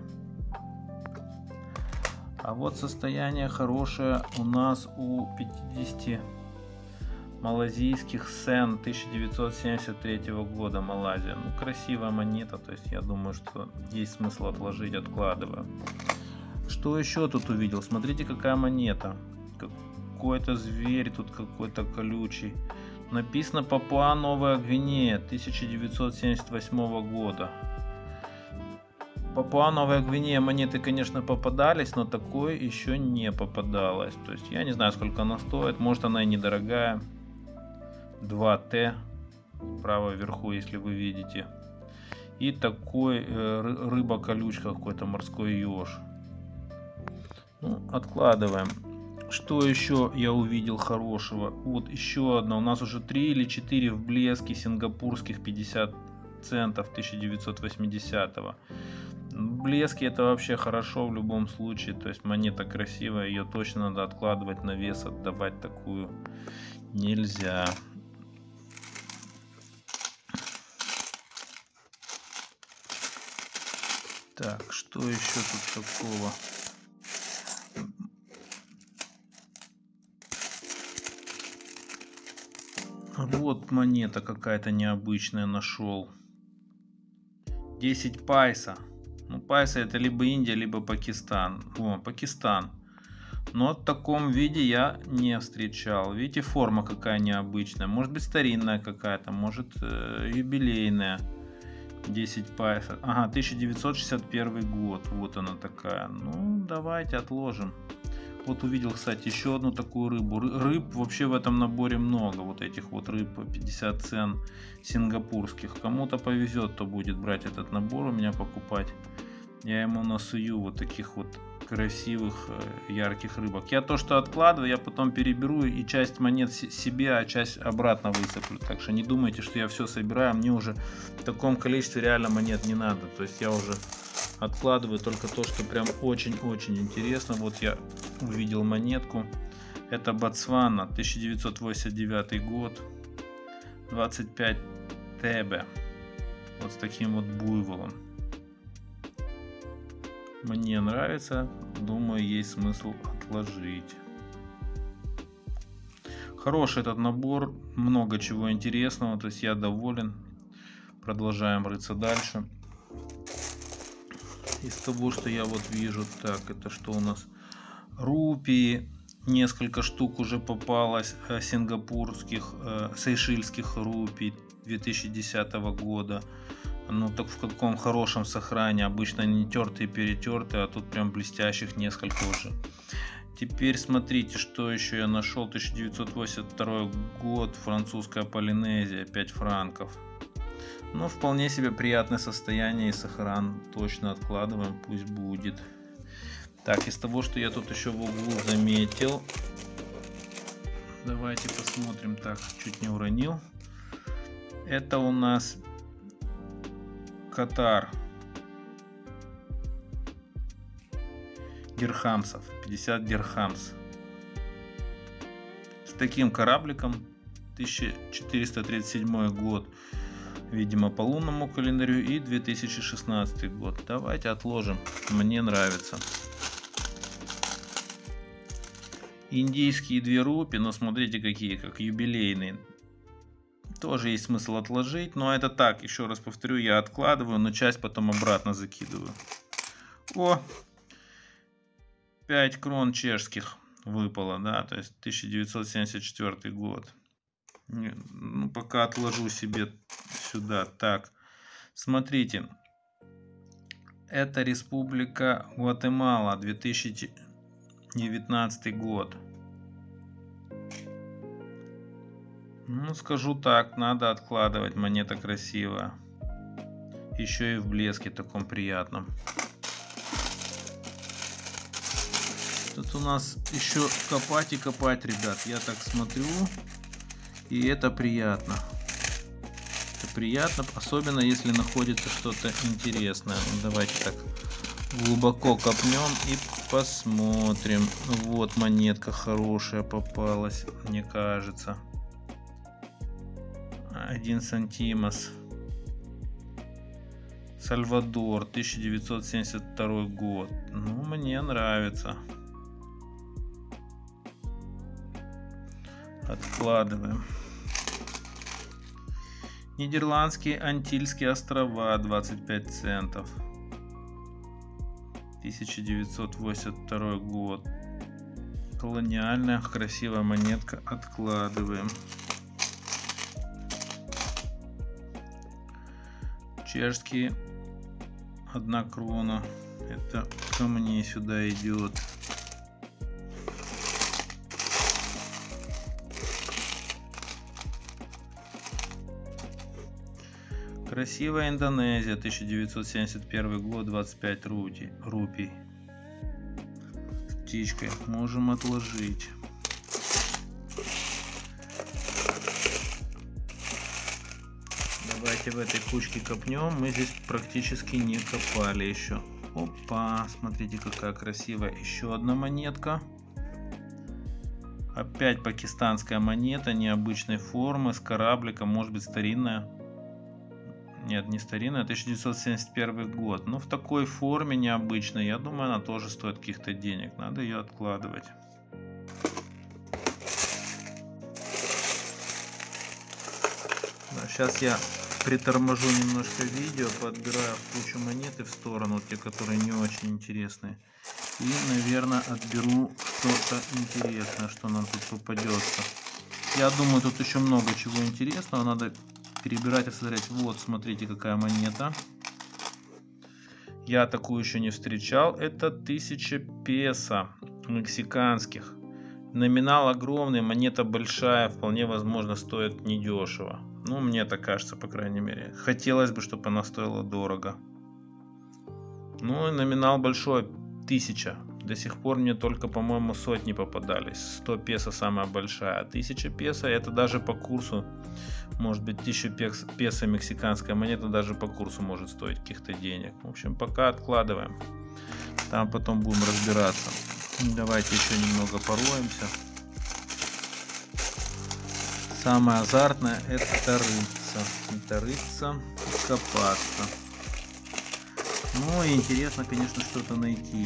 А вот состояние хорошее у нас у 50 малазийских сен 1973 года, Малайзия. Ну, красивая монета, то есть я думаю, что есть смысл отложить, откладываю. Что еще тут увидел? Смотрите, какая монета. Какой-то зверь тут какой-то колючий. Написано Папуа Новая Гвинея 1978 года. Папуа Новая Гвинея монеты, конечно, попадались, но такой еще не попадалось. То есть я не знаю, сколько она стоит. Может, она и недорогая. 2Т справа вверху, если вы видите. И такой рыба-колючка, какой-то морской еж. Ну, откладываем. Что еще я увидел хорошего? Вот еще одна. У нас уже 3 или 4 в блеске сингапурских 50 центов 1980-го. Блески это вообще хорошо в любом случае, то есть монета красивая, ее точно надо откладывать на вес, отдавать такую нельзя. Так, что еще тут такого? Вот монета какая-то необычная нашел. 10 пайса. Ну, пайса это либо Индия, либо Пакистан. О, Пакистан. Но в таком виде я не встречал. Видите, форма какая необычная. Может быть старинная какая-то, может юбилейная. 10 пайса. Ага, 1961 год. Вот она такая. Ну, давайте отложим. Вот увидел, кстати, еще одну такую рыбу. Рыб вообще в этом наборе много. Вот этих вот рыб 50 цен сингапурских. Кому-то повезет, то будет брать этот набор у меня покупать. Я ему насую вот таких вот красивых ярких рыбок. Я то, что откладываю, я потом переберу и часть монет себе, а часть обратно высыплю. Так что не думайте, что я все собираю. Мне уже в таком количестве реально монет не надо. То есть я уже откладываю только то, что прям очень-очень интересно. Вот я увидел монетку. Это Ботсвана, 1989 год. 25 ТБ. Вот с таким вот буйволом. Мне нравится. Думаю, есть смысл отложить. Хороший этот набор. Много чего интересного. То есть я доволен. Продолжаем рыться дальше. Из того, что я вот вижу, так, это что у нас? Рупии, несколько штук уже попалось сингапурских, сейшельских рупий 2010 года. Ну так в каком хорошем сохранении, обычно не тертые, перетертые, а тут прям блестящих несколько уже. Теперь смотрите, что еще я нашел. 1982 год, французская Полинезия, 5 франков. Ну, вполне себе приятное состояние и сохран. Точно откладываем, пусть будет. Так, из того, что я тут еще в углу заметил. Давайте посмотрим. Так, чуть не уронил. Это у нас Катар. Дирхамсов. 50 дирхамс. С таким корабликом. 1437 год. Видимо, по лунному календарю, и 2016 год. Давайте отложим. Мне нравится. Индийские 2 рупии, но смотрите какие, как юбилейные. Тоже есть смысл отложить, но это так, еще раз повторю, я откладываю, но часть потом обратно закидываю. О! 5 крон чешских выпало, да, то есть 1974 год. Ну, пока отложу себе сюда. Так, смотрите. Это Республика Гватемала, 2019 год. Ну, скажу так, надо откладывать. Монета красивая. Еще и в блеске таком приятном. Тут у нас еще копать и копать, ребят. Я так смотрю. И это приятно. Это приятно, особенно если находится что-то интересное. Давайте так глубоко копнем и посмотрим. Вот монетка хорошая попалась, мне кажется. 1 сантимос. Сальвадор, 1972 год. Ну, мне нравится. Откладываем. Нидерландские Антильские острова, 25 центов. 1982 год. Колониальная красивая монетка. Откладываем. Чешские 1 крона. Это ко мне сюда идет. Красивая Индонезия, 1971 год, 25 рупий. С птичкой. Можем отложить. Давайте Давайте в этой кучке копнем. Мы здесь практически не копали еще. Опа, смотрите, какая красивая еще одна монетка. Опять пакистанская монета необычной формы, с корабликом, может быть старинная. Нет, не старинная, 1971 год. Но в такой форме необычной, я думаю, она тоже стоит каких-то денег. Надо ее откладывать. Да, сейчас я приторможу немножко видео, подбираю кучу монеты в сторону, те, которые не очень интересные. И, наверное, отберу что-то интересное, что нам тут попадется. Я думаю, тут еще много чего интересного. Надо перебирать и смотреть. Вот, смотрите, какая монета. Я такую еще не встречал. Это 1000 песо мексиканских. Номинал огромный, монета большая. Вполне возможно, стоит недешево. Ну, мне так кажется, по крайней мере. Хотелось бы, чтобы она стоила дорого. Ну, и номинал большой. 1000. До сих пор мне только, по-моему, сотни попадались. 100 песо самая большая. 1000 песо, это даже по курсу, может быть, 1000 песо мексиканская монета даже по курсу может стоить каких-то денег. В общем, пока откладываем. Там потом будем разбираться. Давайте еще немного пороемся. Самое азартное — это рыться и копаться. Ну и интересно, конечно, что-то найти.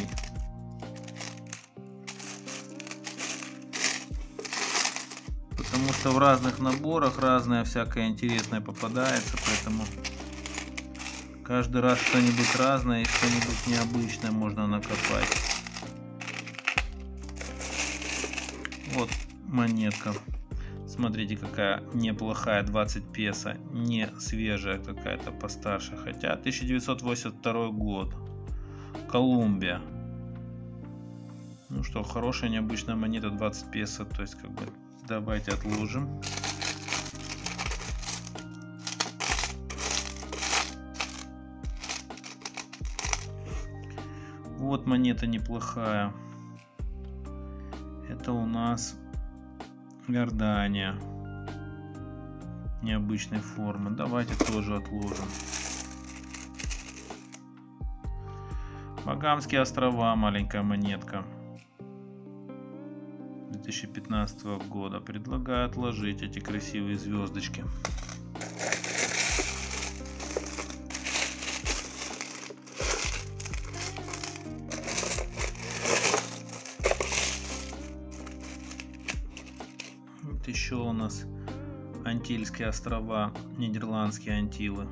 Потому что в разных наборах разное всякое интересное попадается, поэтому каждый раз что-нибудь разное и что-нибудь необычное можно накопать. Вот монетка. Смотрите, какая неплохая, 20 песо, не свежая какая-то, постарше, хотя 1982 год, Колумбия. Ну что, хорошая необычная монета, 20 песо, то есть как бы давайте отложим. Вот монета неплохая, это у нас Иордания необычной формы. Давайте тоже отложим. Багамские острова, маленькая монетка 2015 года. Предлагаю отложить эти красивые звездочки. Еще у нас Антильские острова, Нидерландские Антилы.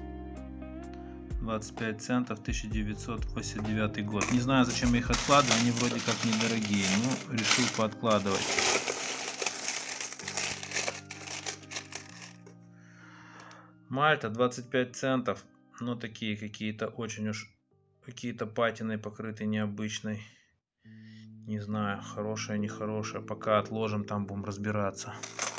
25 центов, 1989 год. Не знаю, зачем я их откладываю, они вроде как недорогие, но решил пооткладывать. Мальта, 25 центов, но такие какие-то очень уж, какие-то патиной покрыты необычной. Не знаю, хорошая, нехорошая. Пока отложим, там будем разбираться.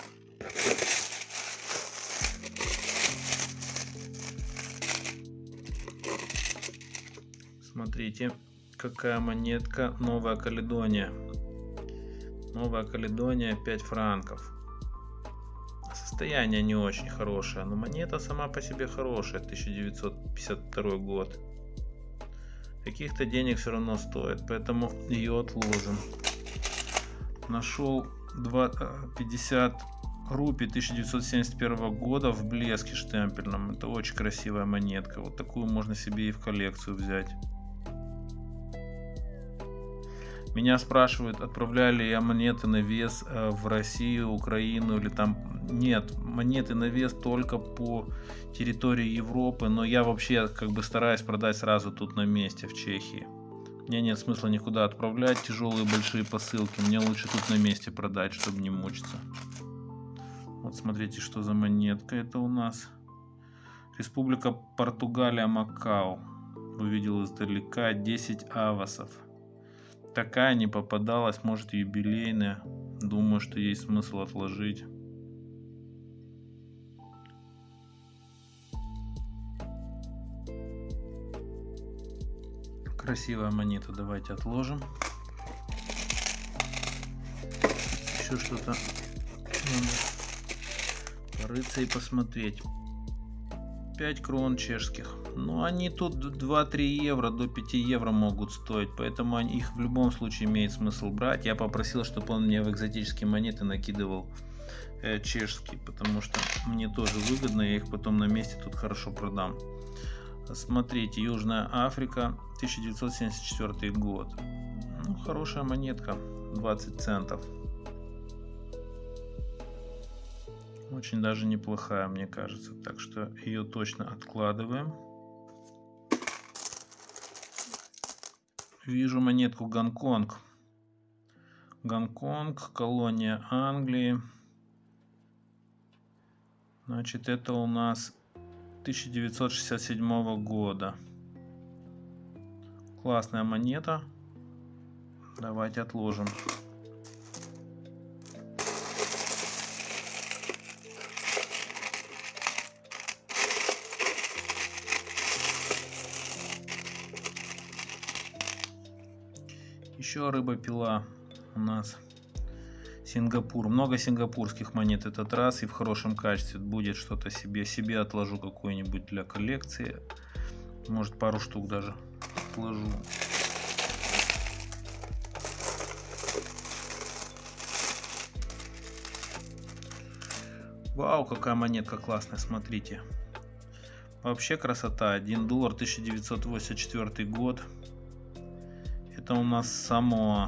Смотрите, какая монетка. Новая Каледония. Новая Каледония, 5 франков. Состояние не очень хорошее, но монета сама по себе хорошая. 1952 год. Каких-то денег все равно стоит, поэтому ее отложим. Нашел 50 рупий 1971 года в блеске штемпельном. Это очень красивая монетка. Вот такую можно себе и в коллекцию взять. Меня спрашивают, отправляю ли я монеты на вес в Россию, Украину или там. Нет, монеты на вес только по территории Европы, но я вообще как бы стараюсь продать сразу тут на месте, в Чехии. Мне нет смысла никуда отправлять тяжелые большие посылки, мне лучше тут на месте продать, чтобы не мучиться. Вот смотрите, что за монетка это у нас. Республика Португалия, Макао. Увидел издалека, 10 авасов. Такая не попадалась, может юбилейная. Думаю, что есть смысл отложить. Красивая монета, давайте отложим. Еще что-то надо порыться и посмотреть. 5 крон чешских. Но они тут 2-3 евро, до 5 евро могут стоить, поэтому их в любом случае имеет смысл брать. Я попросил, чтобы он мне в экзотические монеты накидывал чешские, потому что мне тоже выгодно, я их потом на месте тут хорошо продам. Смотрите, Южная Африка, 1974 год. Ну, хорошая монетка, 20 центов. Очень даже неплохая, мне кажется. Так что ее точно откладываем. Вижу монетку Гонконг. Гонконг, колония Англии. Значит, это у нас 1967 года. Классная монета. Давайте отложим. Еще рыба-пила у нас. Сингапур. Много сингапурских монет этот раз и в хорошем качестве. Будет что-то себе отложу какой-нибудь для коллекции. Может, пару штук даже отложу. Вау, какая монетка классная, смотрите. Вообще красота. 1 доллар, 1984 год. Это у нас Самоа.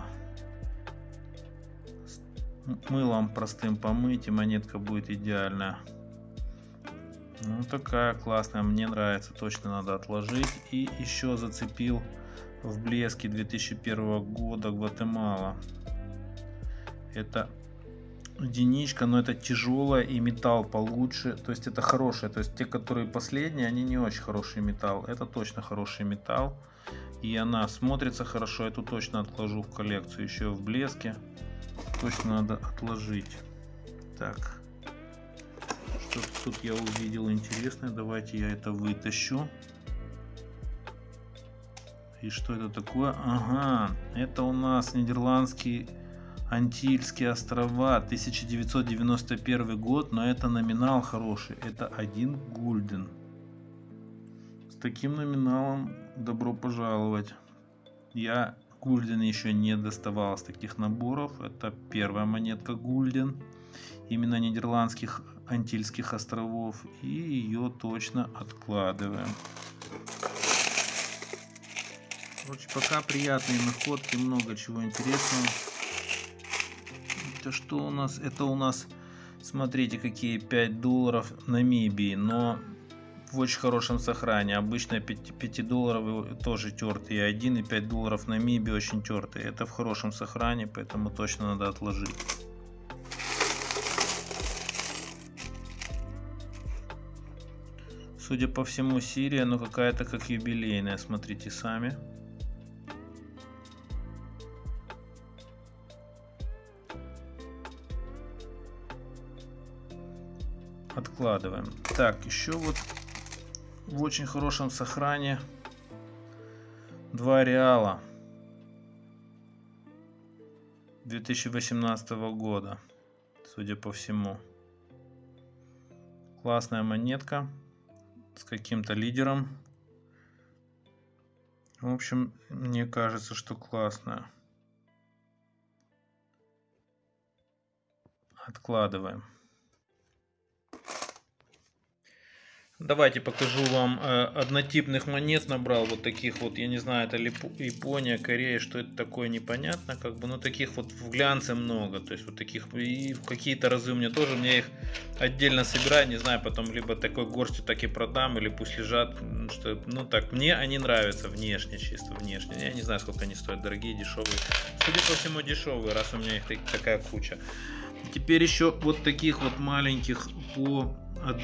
Мылом простым помыть, и монетка будет идеальная. Ну, такая классная, мне нравится, точно надо отложить. И еще зацепил в блеске 2001 года Гватемала. Это единичка, но это тяжелая и металл получше. То есть это хорошая. То есть те, которые последние, они не очень хороший металл. Это точно хороший металл. И она смотрится хорошо. Эту точно отложу в коллекцию. Еще в блеске. Точно надо отложить. Так. Что-то тут я увидел интересное. Давайте я это вытащу. И что это такое? Ага. Это у нас нидерландские Антильские острова. 1991 год. Но это номинал хороший. Это 1 гульден. С таким номиналом добро пожаловать. Я гульден еще не доставал с таких наборов. Это первая монетка гульден. Именно нидерландских Антильских островов. И ее точно откладываем. Короче, пока приятные находки. Много чего интересного. Это что у нас? Это у нас, смотрите, какие 5 долларов Намибии. Но в очень хорошем сохранении. Обычно 5-долларовые тоже тертые. 1 и 5 долларов Намибии очень тертые. Это в хорошем сохранении, поэтому точно надо отложить. Судя по всему, Сирия, но какая-то как юбилейная. Смотрите сами. Откладываем. Так, еще вот в очень хорошем сохранении 2 реала 2018 года, судя по всему. Классная монетка с каким-то лидером. В общем, мне кажется, что классная. Откладываем. Давайте покажу вам однотипных монет. Набрал вот таких вот, я не знаю, это Япония, Корея, что это такое, непонятно, как бы, но таких вот в глянце много, то есть вот таких, и в какие-то разы у меня тоже, мне их отдельно собираю, не знаю, потом либо такой горстью так и продам, или пусть лежат, что, ну так, мне они нравятся внешне, чисто внешне, я не знаю, сколько они стоят, дорогие, дешевые, судя по всему дешевые, раз у меня их такая куча. Теперь еще вот таких вот маленьких по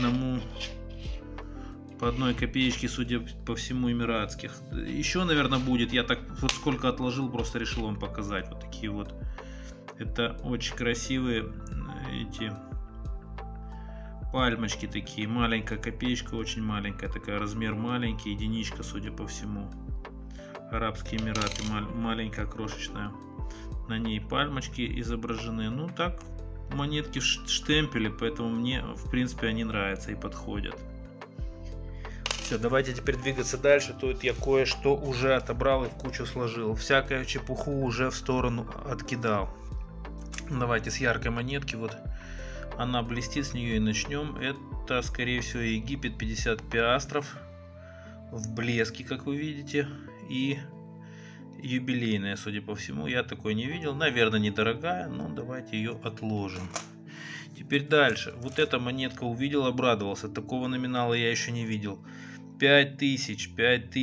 одной копеечке, судя по всему, эмиратских. Еще, наверное, будет. Я так вот сколько отложил, просто решил вам показать. Вот такие вот. Это очень красивые эти пальмочки такие. Маленькая копеечка, очень маленькая. Такая, размер маленький. Единичка, судя по всему. Арабские Эмираты. Маленькая, крошечная. На ней пальмочки изображены. Ну так, монетки в штемпеле. Поэтому мне, в принципе, они нравятся и подходят. Все, давайте теперь двигаться дальше. Тут я кое-что уже отобрал и в кучу сложил. Всякую чепуху уже в сторону откидал. Давайте с яркой монетки. Вот она блестит, с нее и начнем. Это, скорее всего, Египет, 50 пиастров. В блеске, как вы видите. И юбилейная, судя по всему. Я такой не видел. Наверное, недорогая, но давайте ее отложим. Теперь дальше. Вот эта монетка увидел, обрадовался. Такого номинала я еще не видел. 5000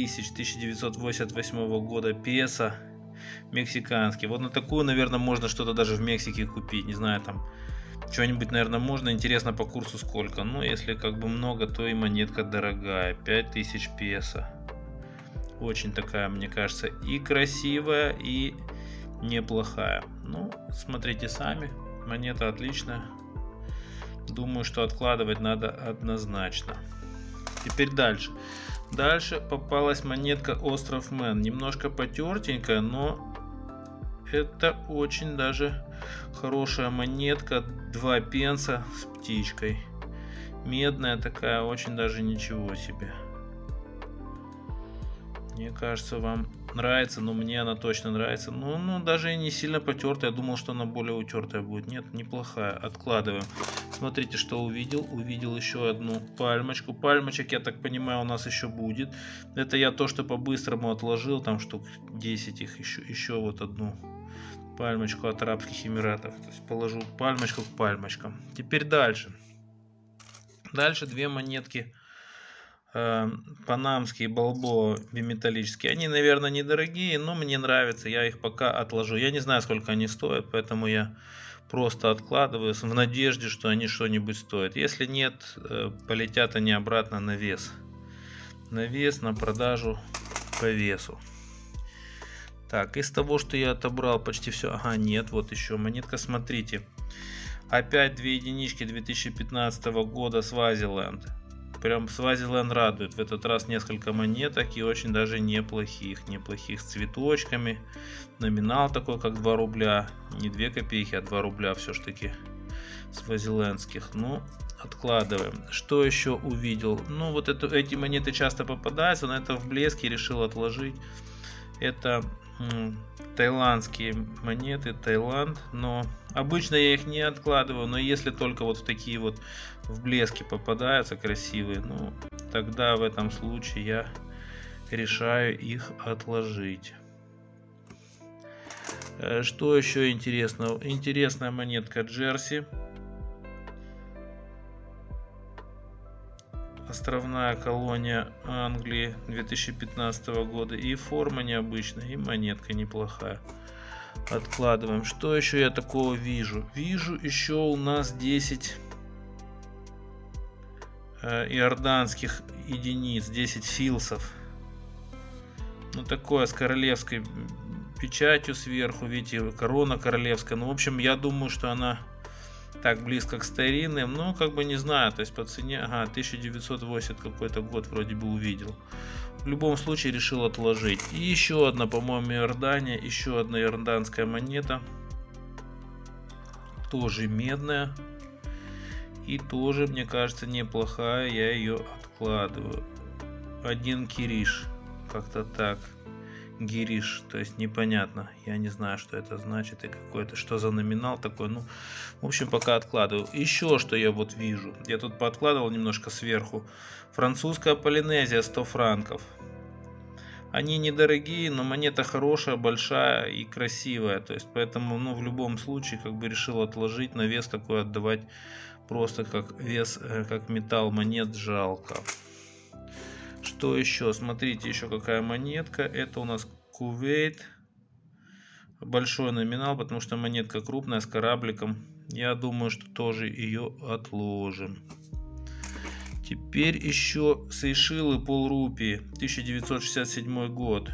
1988 года песо мексиканский. Вот на такую, наверное, можно что-то даже в Мексике купить. Не знаю, там что-нибудь, наверное, можно. Интересно по курсу сколько. Но если как бы много, то и монетка дорогая. 5000 песо. Очень такая, мне кажется, и красивая, и неплохая. Ну, смотрите сами. Монета отличная. Думаю, что откладывать надо однозначно. Теперь дальше. Дальше попалась монетка Остров Мэн. Немножко потертенькая, но это очень даже хорошая монетка. 2 пенса с птичкой. Медная такая, очень даже ничего себе. Мне кажется, вам нравится, но мне она точно нравится. Ну, даже и не сильно потертая. Я думал, что она более утертая будет. Нет, неплохая. Откладываем. Смотрите, что увидел. Увидел еще одну пальмочку. Пальмочек, я так понимаю, у нас еще будет. Это я то, что по-быстрому отложил. Там штук 10 их. Еще вот одну пальмочку от Арабских Эмиратов. То есть положу пальмочку к пальмочкам. Теперь дальше. Дальше 2 монетки. Панамские Балбоа биметаллические. Они, наверное, недорогие, но мне нравятся. Я их пока отложу. Я не знаю, сколько они стоят, поэтому я просто откладываю в надежде, что они что-нибудь стоят. Если нет, полетят они обратно на вес. На вес, на продажу по весу. Так, из того, что я отобрал почти все. Ага, нет, вот еще монетка, смотрите. Опять 2 единички 2015 года Свазиленд. Прям Свазиленд радует. В этот раз несколько монеток и очень даже неплохих. Неплохих с цветочками. Номинал такой, как 2 рубля. Не 2 копейки, а 2 рубля все-таки свазилендских. Ну, откладываем. Что еще увидел? Ну, вот эти монеты часто попадаются, но это в блеске решил отложить. Это таиландские монеты, Таиланд, но обычно я их не откладываю, но если только вот в такие вот в блеске попадаются красивые, ну тогда в этом случае я решаю их отложить. Что еще интересного? Интересная монетка Джерси. Островная колония Англии 2015 года. И форма необычная, и монетка неплохая. Откладываем. Что еще я такого вижу? Вижу еще у нас 10 иорданских единиц, 10 филсов. Ну, такое с королевской печатью сверху. Видите, корона королевская. Ну, в общем, я думаю, что она так близко к старинным, но как бы не знаю, то есть по цене, ага, 1980 какой-то год вроде бы увидел. В любом случае решил отложить. И еще одна, по-моему, Иордания, еще одна иорданская монета, тоже медная и тоже, мне кажется, неплохая, я ее откладываю. 1 кириш, как-то так. Гириш, то есть непонятно, я не знаю, что это значит и какой-то, что за номинал такой, ну, в общем, пока откладываю. Еще что я вот вижу, я тут подкладывал немножко сверху, французская Полинезия 100 франков. Они недорогие, но монета хорошая, большая и красивая, то есть поэтому, ну, в любом случае, как бы решил отложить, на вес такой отдавать просто как вес, как металл монет жалко. Что еще? Смотрите, еще какая монетка. Это у нас Кувейт. Большой номинал, потому что монетка крупная, с корабликом. Я думаю, что тоже ее отложим. Теперь еще Сейшелы полрупии. 1967 год.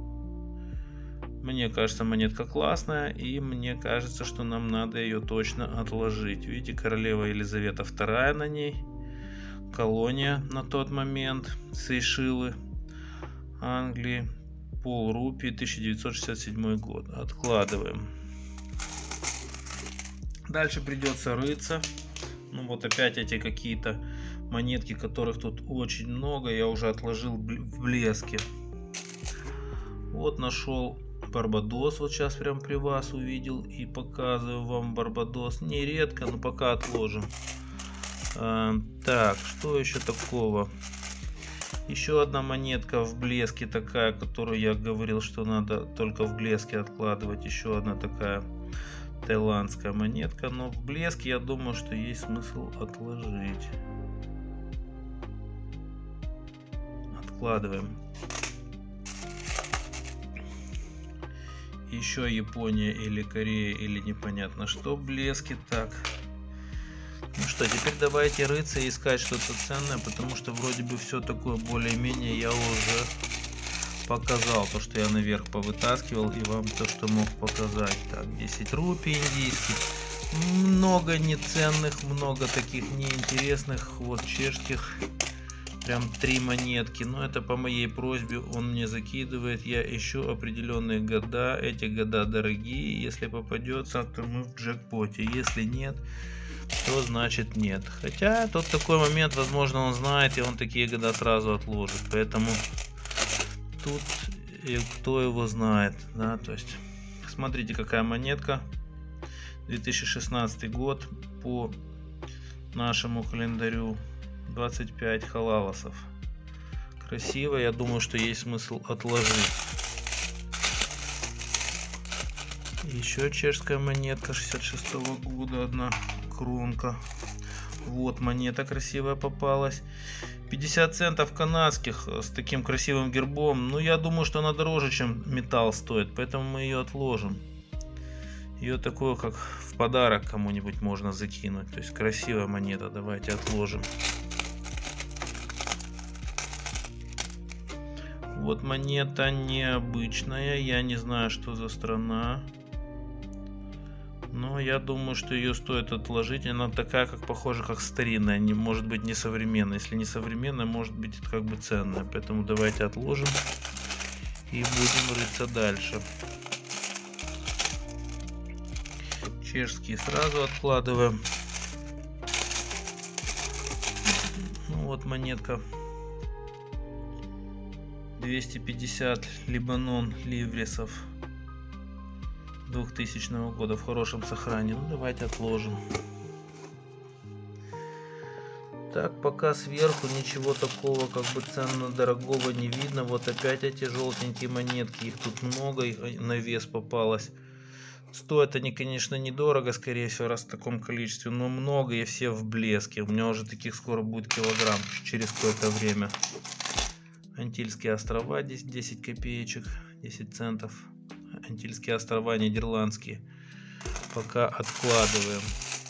Мне кажется, монетка классная. И мне кажется, что нам надо ее точно отложить. Видите, королева Елизавета II на ней. Колония на тот момент, Сейшелы, Англии, полрупии, 1967 год. Откладываем. Дальше придется рыться. Ну вот опять эти какие-то монетки, которых тут очень много, я уже отложил в блеске. Вот нашел Барбадос, вот сейчас прям при вас увидел и показываю вам Барбадос. Нередко, но пока отложим. Так, что еще такого? Еще одна монетка в блеске такая, которую я говорил, что надо только в блеске откладывать. Еще одна такая таиландская монетка, но в блеске я думаю, что есть смысл отложить. Откладываем. Еще Япония или Корея или непонятно что в блеске. Так. Ну что, теперь давайте рыться и искать что-то ценное, потому что вроде бы все такое более-менее я уже показал. То, что я наверх повытаскивал, и вам то, что мог показать. Так, 10 рупий индийских. Много неценных, много таких неинтересных. Вот чешских. Прям 3 монетки. Но это по моей просьбе он мне закидывает. Я ищу определенные года. Эти года дорогие. Если попадется, то мы в джекпоте. Если нет, то значит нет. Хотя тот такой момент, возможно, он знает, и он такие года сразу отложит. Поэтому тут кто его знает. Да? То есть, смотрите, какая монетка. 2016 год по нашему календарю. 25 халалосов. Красиво, я думаю, что есть смысл отложить. Еще чешская монетка 66-го года, одна кронка. Вот монета красивая попалась. 50 центов канадских с таким красивым гербом. Ну, я думаю, что она дороже, чем металл стоит, поэтому мы ее отложим. Ее такое, как в подарок кому-нибудь можно закинуть. То есть красивая монета, давайте отложим. Вот монета необычная, я не знаю, что за страна, но я думаю, что ее стоит отложить. Она такая, как похожа, как старинная, не может быть не современная. Если не современная, может быть это как бы ценная. Поэтому давайте отложим и будем рыться дальше. Чешские сразу откладываем. Ну вот монетка. 250 Либанон ливресов 2000 года в хорошем сохранении. Ну, давайте отложим. Так, пока сверху ничего такого как бы ценно дорогого не видно. Вот опять эти желтенькие монетки, их тут много, их на вес попалось. Стоят они, конечно, недорого, скорее всего, раз в таком количестве, но много, и все в блеске. У меня уже таких скоро будет килограмм через какое-то время. Антильские острова, здесь 10 копеечек, 10 центов. Антильские острова нидерландские. Пока откладываем.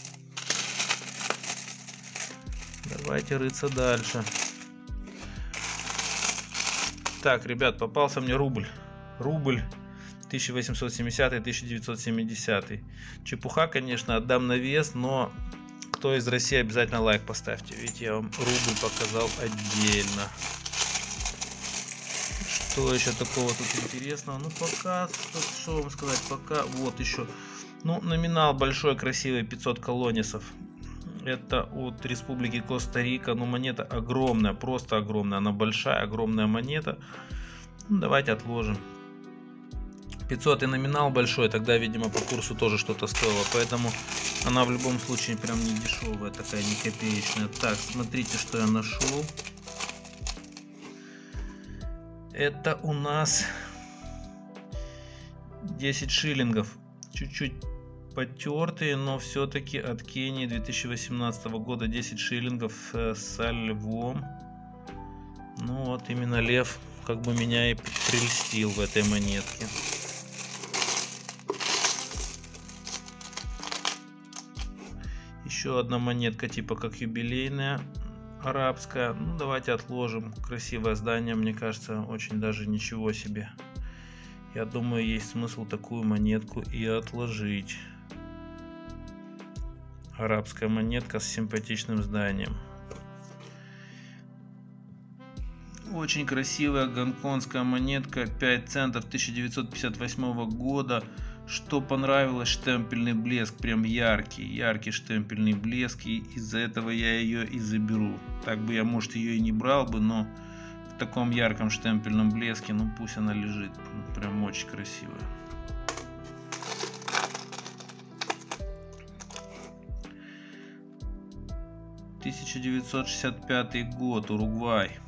Давайте рыться дальше. Так, ребят, попался мне рубль. Рубль 1870-1970. Чепуха, конечно, отдам на вес, но кто из России, обязательно лайк поставьте. Видите, я вам рубль показал отдельно. Что еще такого тут интересного? Ну, пока, что вам сказать, пока, вот еще. Ну, номинал большой, красивый, 500 колонисов. Это от Республики Коста-Рика. Ну, монета огромная, просто огромная. Она большая, огромная монета. Ну, давайте отложим. 500 и номинал большой, тогда, видимо, по курсу тоже что-то стоило. Поэтому она в любом случае прям не дешевая, такая, не копеечная. Так, смотрите, что я нашел. Это у нас 10 шиллингов. Чуть-чуть потертые, но все-таки от Кении 2018 года. 10 шиллингов со львом. Ну вот именно лев как бы меня и прельстил в этой монетке. Еще одна монетка типа как юбилейная. Арабская. Ну, давайте отложим. Красивое здание, мне кажется, очень даже ничего себе. Я думаю, есть смысл такую монетку и отложить. Арабская монетка с симпатичным зданием. Очень красивая гонконгская монетка, 5 центов 1958 года. Что понравилось, штемпельный блеск, прям яркий штемпельный блеск, и из-за этого я ее и заберу. Так бы я, может, ее и не брал бы, но в таком ярком штемпельном блеске, ну пусть она лежит, прям очень красивая. «1965 год, Уругвай,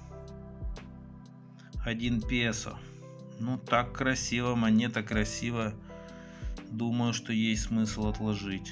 1 песо». Ну так красиво, монета красивая. Думаю, что есть смысл отложить.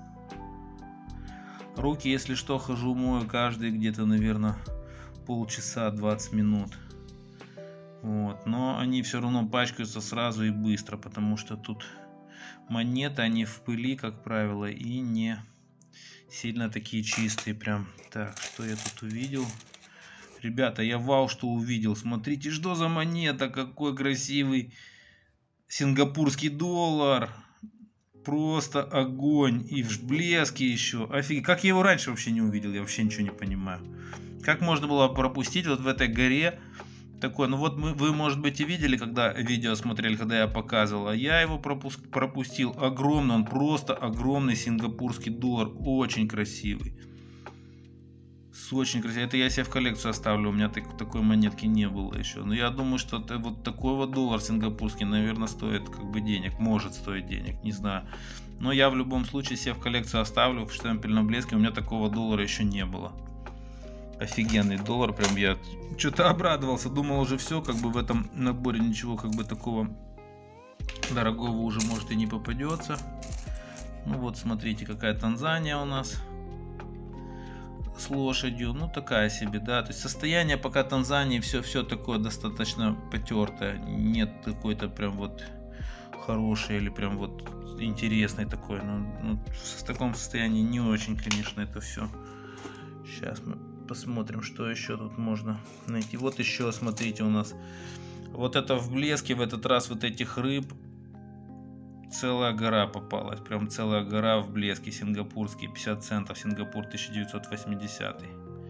Руки, если что, хожу мою каждый где-то, наверное, полчаса, 20 минут. Вот. Но они все равно пачкаются сразу и быстро, потому что тут монеты, они в пыли, как правило, и не сильно такие чистые прям. Так, что я тут увидел? Ребята, я вау, что увидел. Смотрите, что за монета, какой красивый сингапурский доллар. Просто огонь. И в блеске еще. Офигеть, как я его раньше вообще не увидел, я вообще ничего не понимаю. Как можно было пропустить вот в этой горе такой? Ну вот вы, может быть, и видели, когда видео смотрели, когда я показывал. А я его пропустил. Огромный, он просто огромный сингапурский доллар. Очень красивый. Очень красиво. Это я себе в коллекцию оставлю. У меня такой монетки не было еще. Но я думаю, что вот такой вот доллар сингапурский, наверное, стоит как бы денег. Может стоить денег, не знаю. Но я в любом случае себе в коллекцию оставлю в штемпельном блеске. У меня такого доллара еще не было. Офигенный доллар. Прям я что-то обрадовался. Думал уже все, как бы в этом наборе ничего как бы такого дорогого уже может и не попадется. Ну вот смотрите, какая Танзания у нас. С лошадью, ну такая себе, да, то есть состояние пока Танзании все такое достаточно потертое, нет какой-то прям вот хороший или прям вот интересный такой, ну в таком состоянии не очень, конечно, это все. Сейчас мы посмотрим, что еще тут можно найти. Вот еще, смотрите, у нас вот это в блеске, в этот раз вот этих рыб целая гора попалась, прям целая гора в блеске, сингапурский, 50 центов, Сингапур 1980.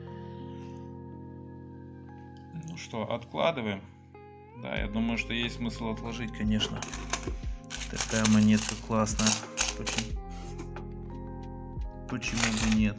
Ну что, откладываем. Да, я думаю, что есть смысл отложить, конечно. Такая монетка классная. Почему бы нет?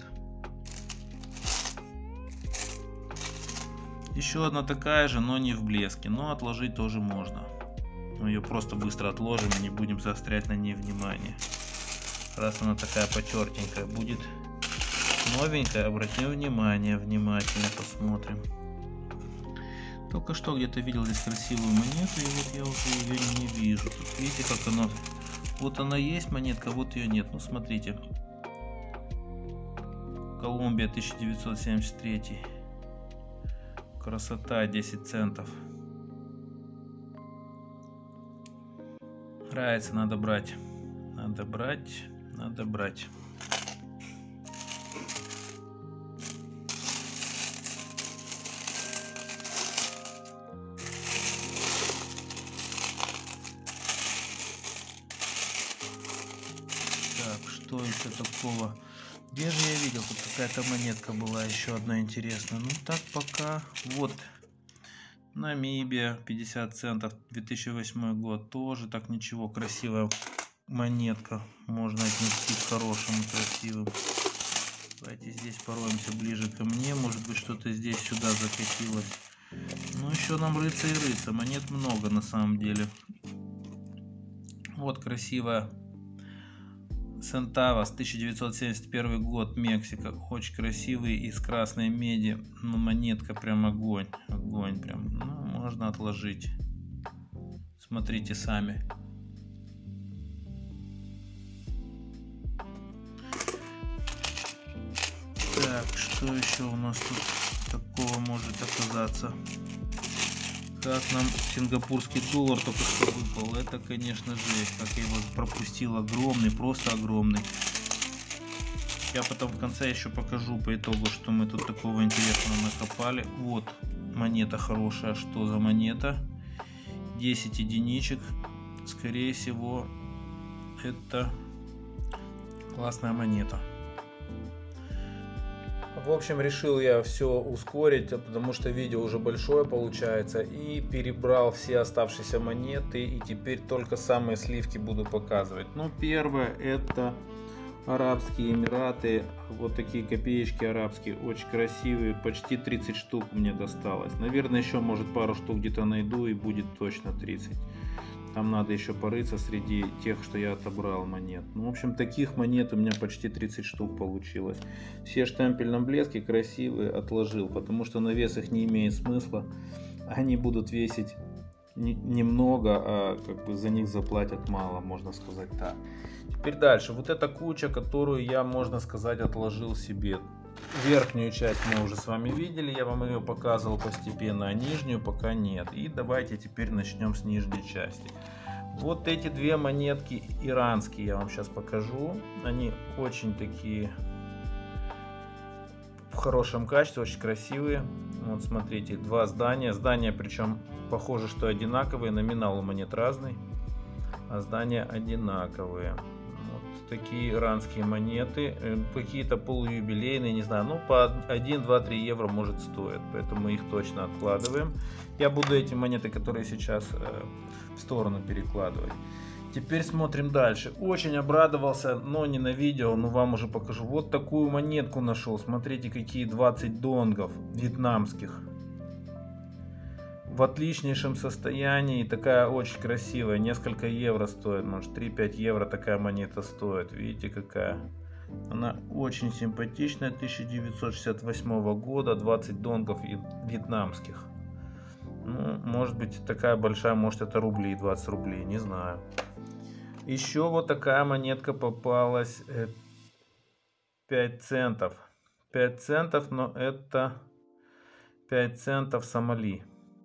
Еще одна такая же, но не в блеске, но отложить тоже можно. Мы ее просто быстро отложим и не будем заострять на ней внимание. Раз она такая потертенькая, будет новенькая, обратим внимание, внимательно посмотрим. Только что где-то видел здесь красивую монету, и вот я уже ее не вижу. Тут видите, как она... Вот она есть монетка, вот ее нет. Ну смотрите. Колумбия 1973. Красота, 10 центов. Нравится, надо брать. Надо брать, надо брать. Так, что еще такого? Где же я видел? Тут какая-то монетка была еще одна интересная. Ну так пока. Вот. Намибия, 50 центов, 2008 год. Тоже так ничего. Красивая монетка. Можно отнести к хорошему, красивым. Давайте здесь пороемся ближе ко мне. Может быть, что-то здесь сюда закатилось. Ну, еще нам рыться и рыться. Монет много на самом деле. Вот красивая Сентавас, 1971 год, Мексика. Очень красивый, из красной меди. Ну, монетка прям огонь. Огонь прям. Ну, можно отложить. Смотрите сами. Так, что еще у нас тут такого может оказаться? Как нам сингапурский доллар только что выпал. Это, конечно, жесть. Как я его пропустил. Огромный, просто огромный. Я потом в конце еще покажу по итогу, что мы тут такого интересного накопали. Вот монета хорошая. Что за монета? 10 единичек. Скорее всего, это классная монета. В общем, решил я все ускорить, потому что видео уже большое получается. И перебрал все оставшиеся монеты. И теперь только самые сливки буду показывать. Ну, первое это Арабские Эмираты. Вот такие копеечки арабские, очень красивые. Почти 30 штук мне досталось. Наверное, еще может пару штук где-то найду и будет точно 30. Там надо еще порыться среди тех, что я отобрал монет. Ну, в общем, таких монет у меня почти 30 штук получилось. Все в штемпельном блеске, красивые, отложил, потому что на вес их не имеет смысла. Они будут весить немного, а как бы за них заплатят мало, можно сказать так. Теперь дальше. Вот эта куча, которую я, можно сказать, отложил себе. Верхнюю часть мы уже с вами видели, я вам ее показывал постепенно, а нижнюю пока нет. И давайте теперь начнем с нижней части. Вот эти две монетки иранские я вам сейчас покажу. Они очень такие в хорошем качестве, очень красивые. Вот смотрите, два здания. Здания причем похоже, что одинаковые, номинал у монет разный, а здания одинаковые. Такие иранские монеты, какие-то полуюбилейные, не знаю, ну по 1, 2, 3 евро может стоит, поэтому их точно откладываем. Я буду эти монеты, которые сейчас в сторону перекладывать. Теперь смотрим дальше. Очень обрадовался, но не на видео, но вам уже покажу. Вот такую монетку нашел, смотрите, какие 20 донгов вьетнамских. В отличнейшем состоянии, такая очень красивая, несколько евро стоит, может 3-5 евро такая монета стоит, видите какая. Она очень симпатичная, 1968 года, 20 донгов вьетнамских. Ну, может быть такая большая, может это рубли, 20 рублей, не знаю. Еще вот такая монетка попалась, 5 центов. 5 центов, но это 5 центов Сомали.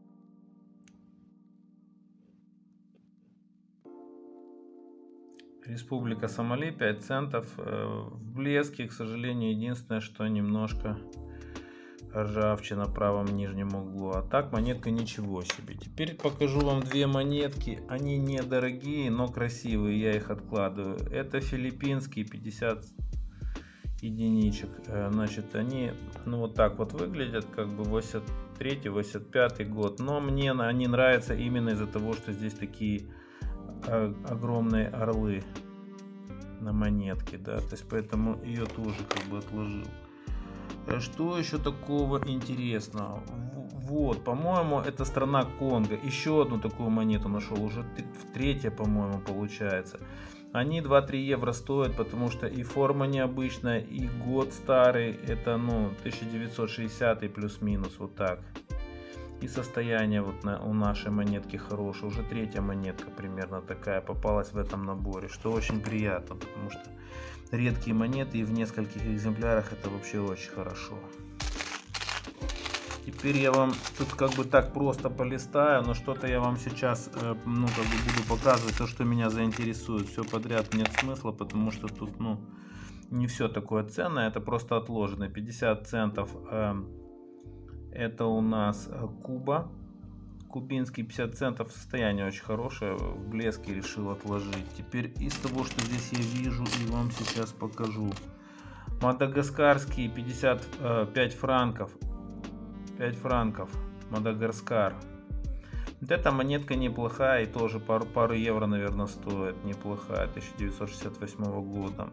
Республика Сомали, 5 центов. В блеске, к сожалению, единственное, что немножко ржавчина в правом нижнем углу. А так монетка ничего себе. Теперь покажу вам две монетки. Они недорогие, но красивые. Я их откладываю. Это филиппинские 50 единичек. Значит, они вот так вот выглядят, как бы 83-85 год. Но мне они нравятся именно из-за того, что здесь такие огромные орлы на монетке, да, то есть поэтому ее тоже как бы отложил. Что еще такого интересного? Вот, по-моему, это страна Конго. Еще одну такую монету нашел, уже третья, по-моему, получается. Они 2-3 евро стоят, потому что и форма необычная, и год старый, это 1960 плюс-минус, вот так. И состояние вот у нашей монетки хорошее. Уже третья монетка примерно такая попалась в этом наборе, что очень приятно, потому что редкие монеты и в нескольких экземплярах это вообще очень хорошо. Теперь я вам тут как бы так просто полистаю, но что-то я вам сейчас как бы буду показывать, то, что меня заинтересует. Все подряд нет смысла, потому что тут не все такое ценное, это просто отложено. 50 центов. Это у нас Куба, кубинский, 50 центов, состояние очень хорошее, в блеске решил отложить. Теперь из того, что здесь я вижу и вам сейчас покажу. Мадагаскарский 55 франков, 5 франков, Мадагаскар. Вот эта монетка неплохая и тоже пару евро, наверное, стоит, неплохая, 1968 года.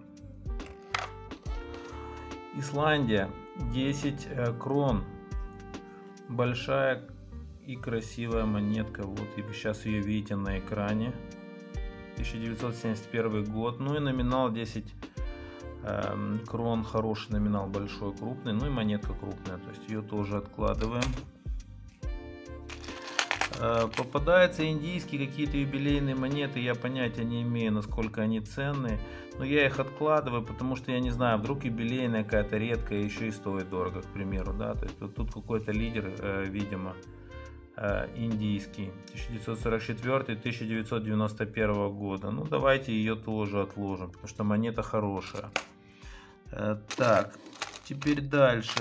Исландия, 10 крон. Большая и красивая монетка. Вот и сейчас ее видите на экране. 1971 год. Ну и номинал 10 крон. Хороший номинал, большой, крупный. Ну и монетка крупная. То есть ее тоже откладываем. Попадаются индийские какие-то юбилейные монеты. Я понятия не имею, насколько они ценные. Но я их откладываю, потому что я не знаю, вдруг юбилейная какая-то редкая еще и стоит дорого, к примеру, да, то есть вот тут какой-то лидер, видимо, индийский, 1944-1991 года. Ну, давайте ее тоже отложим, потому что монета хорошая. Так, теперь дальше.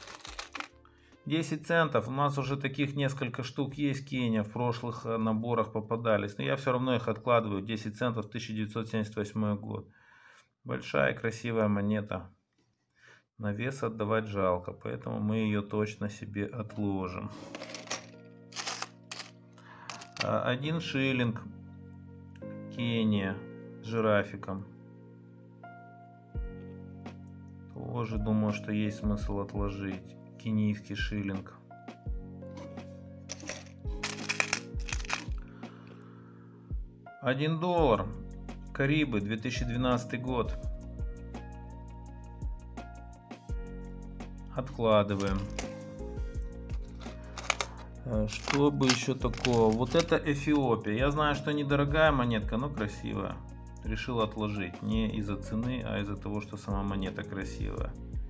10 центов, у нас уже таких несколько штук есть, Кения, в прошлых наборах попадались, но я все равно их откладываю. 10 центов, 1978 год. Большая красивая монета. На вес отдавать жалко, поэтому мы ее точно себе отложим. 1 шиллинг Кения с жирафиком. Тоже думаю, что есть смысл отложить. Кенийский шиллинг. 1 доллар. Карибы, 2012 год. Откладываем. Что бы еще такого? Вот это Эфиопия. Я знаю, что недорогая монетка, но красивая. Решил отложить. Не из-за цены, а из-за того, что сама монета красивая.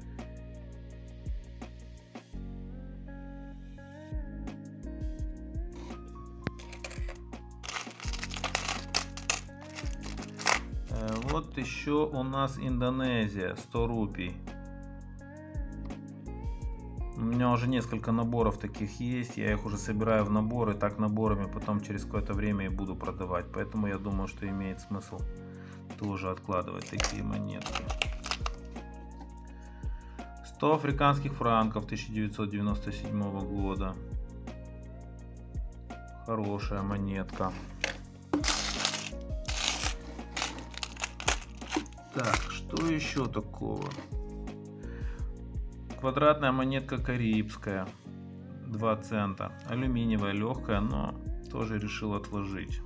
Вот еще у нас Индонезия, 100 рупий. У меня уже несколько наборов таких есть, я их уже собираю в наборы, так наборами потом через какое-то время и буду продавать. Поэтому я думаю, что имеет смысл тоже откладывать такие монетки. 100 африканских франков 1997 года. Хорошая монетка. Так, что еще такого? Квадратная монетка карибская, 2 цента. Алюминиевая, легкая, но тоже решил отложить.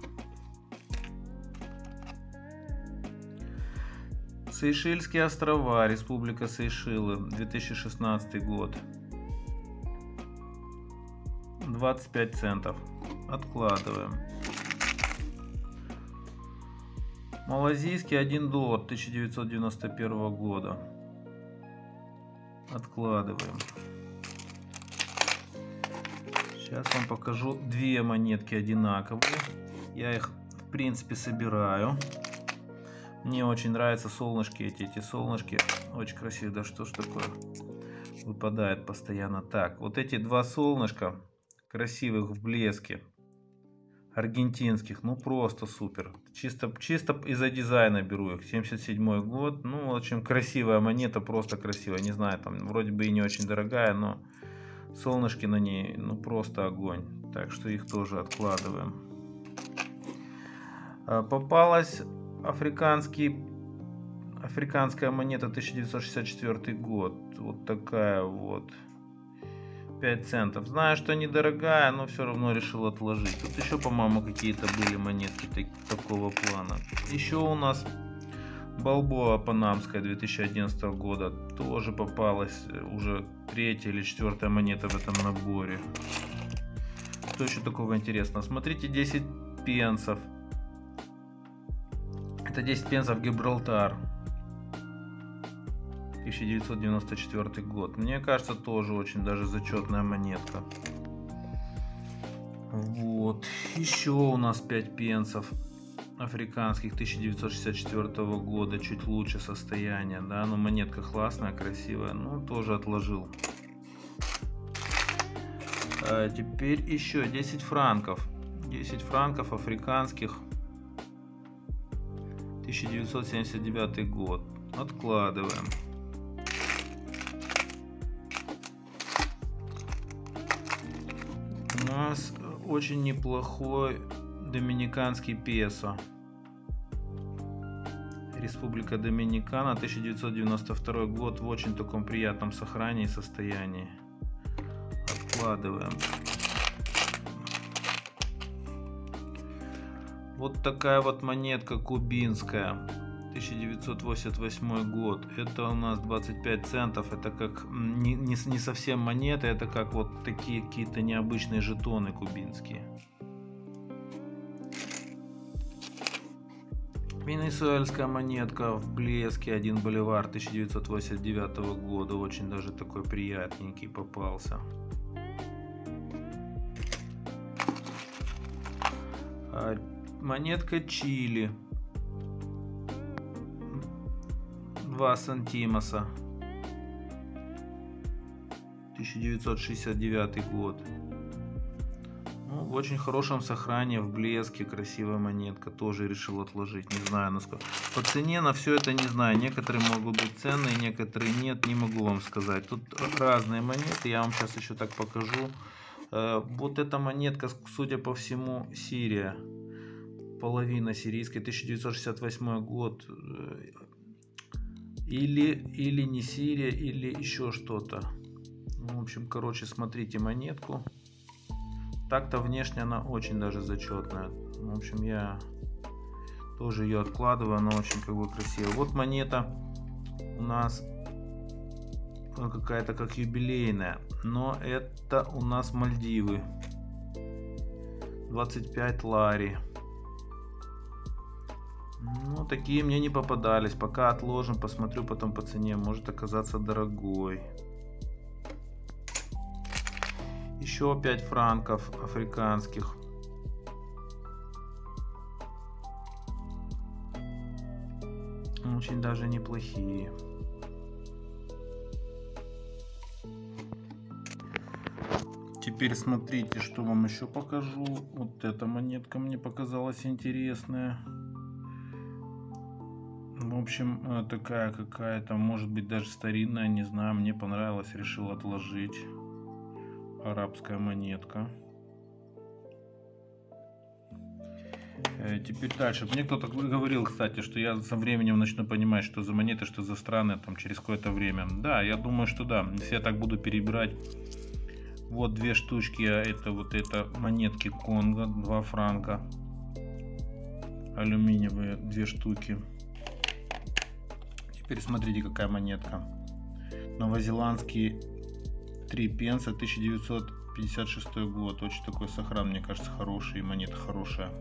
Сейшельские острова, Республика Сейшелы, 2016 год. 25 центов. Откладываем. Малазийский 1 доллар 1991 года. Откладываем. Сейчас вам покажу 2 монетки одинаковые. Я их в принципе собираю. Мне очень нравятся солнышки эти солнышки. Очень красивые. Да что ж такое? Выпадает постоянно. Так, вот эти 2 солнышка красивых в блеске. Аргентинских, ну просто супер. Чисто из-за дизайна беру их. 77 год. Ну, в общем, красивая монета, просто красивая. Не знаю, там вроде бы и не очень дорогая, но солнышки на ней, ну просто огонь. Так что их тоже откладываем. Попалась африканская монета 1964 год. Вот такая вот. 5 центов. Знаю, что недорогая, но все равно решил отложить. Тут еще, по-моему, какие-то были монетки такого плана. Еще у нас Балбоа панамская 2011 года. Тоже попалась уже 3-я или 4-я монета в этом наборе. Что еще такого интересного? Смотрите, 10 пенсов. Это 10 пенсов Гибралтар. 1994 год. Мне кажется, тоже очень даже зачетная монетка. Вот. Еще у нас 5 пенсов африканских 1964 года. Чуть лучше состояние. Да, но монетка классная, красивая. Ну, тоже отложил. Теперь еще 10 франков. 10 франков африканских. 1979 год. Откладываем. У нас очень неплохой доминиканский песо. Республика Доминикана, 1992 год, в очень таком приятном сохранении и состоянии. Откладываем. Вот такая вот монетка кубинская. 1988 год. Это у нас 25 центов. Это как не совсем монеты, это как вот такие какие-то необычные жетоны кубинские. Венесуэльская монетка в блеске, 1 боливар 1989 года. Очень даже такой приятненький попался. Монетка Чили. 2 сантимоса. 1969 год. Ну, в очень хорошем сохранении, в блеске, красивая монетка, тоже решил отложить, не знаю насколько. По цене на все это не знаю, некоторые могут быть ценные, некоторые нет, не могу вам сказать. Тут разные монеты, я вам сейчас еще так покажу. Вот эта монетка, судя по всему, Сирия, половина сирийской, 1968 год. Или не Сирия, или еще что-то. В общем, короче, смотрите монетку. Так-то внешне она очень даже зачетная. В общем, я тоже ее откладываю, она очень как бы красивая. Вот монета у нас какая-то как юбилейная, но это у нас Мальдивы. 25 лари. Ну, такие мне не попадались. Пока отложим, посмотрю потом по цене. Может оказаться дорогой. Еще 5 франков африканских. Очень даже неплохие. Теперь смотрите, что вам еще покажу. Вот эта монетка мне показалась интересная. В общем, такая какая-то, может быть, даже старинная, не знаю, мне понравилось, решил отложить. Арабская монетка. Теперь дальше. Мне кто-то говорил, кстати, что я со временем начну понимать, что за монеты, что за страны, там, через какое-то время. Да, я думаю, что да. Если я так буду перебирать. Вот две штучки, это монетки Конго, 2 франка. Алюминиевые, 2 штуки. Теперь смотрите, какая монетка. Новозеландский 3 пенса, 1956 год. Очень такой сохран, мне кажется, хороший. Монета хорошая.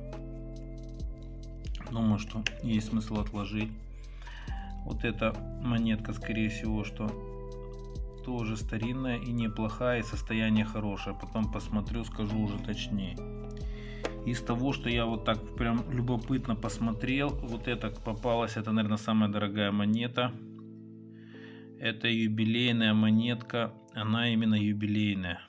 Думаю, что есть смысл отложить. Вот эта монетка, скорее всего, что тоже старинная и неплохая, и состояние хорошее. Потом посмотрю, скажу уже точнее. Из того, что я вот так прям любопытно посмотрел, вот это попалась, это, наверное, самая дорогая монета. Это юбилейная монетка, она именно юбилейная.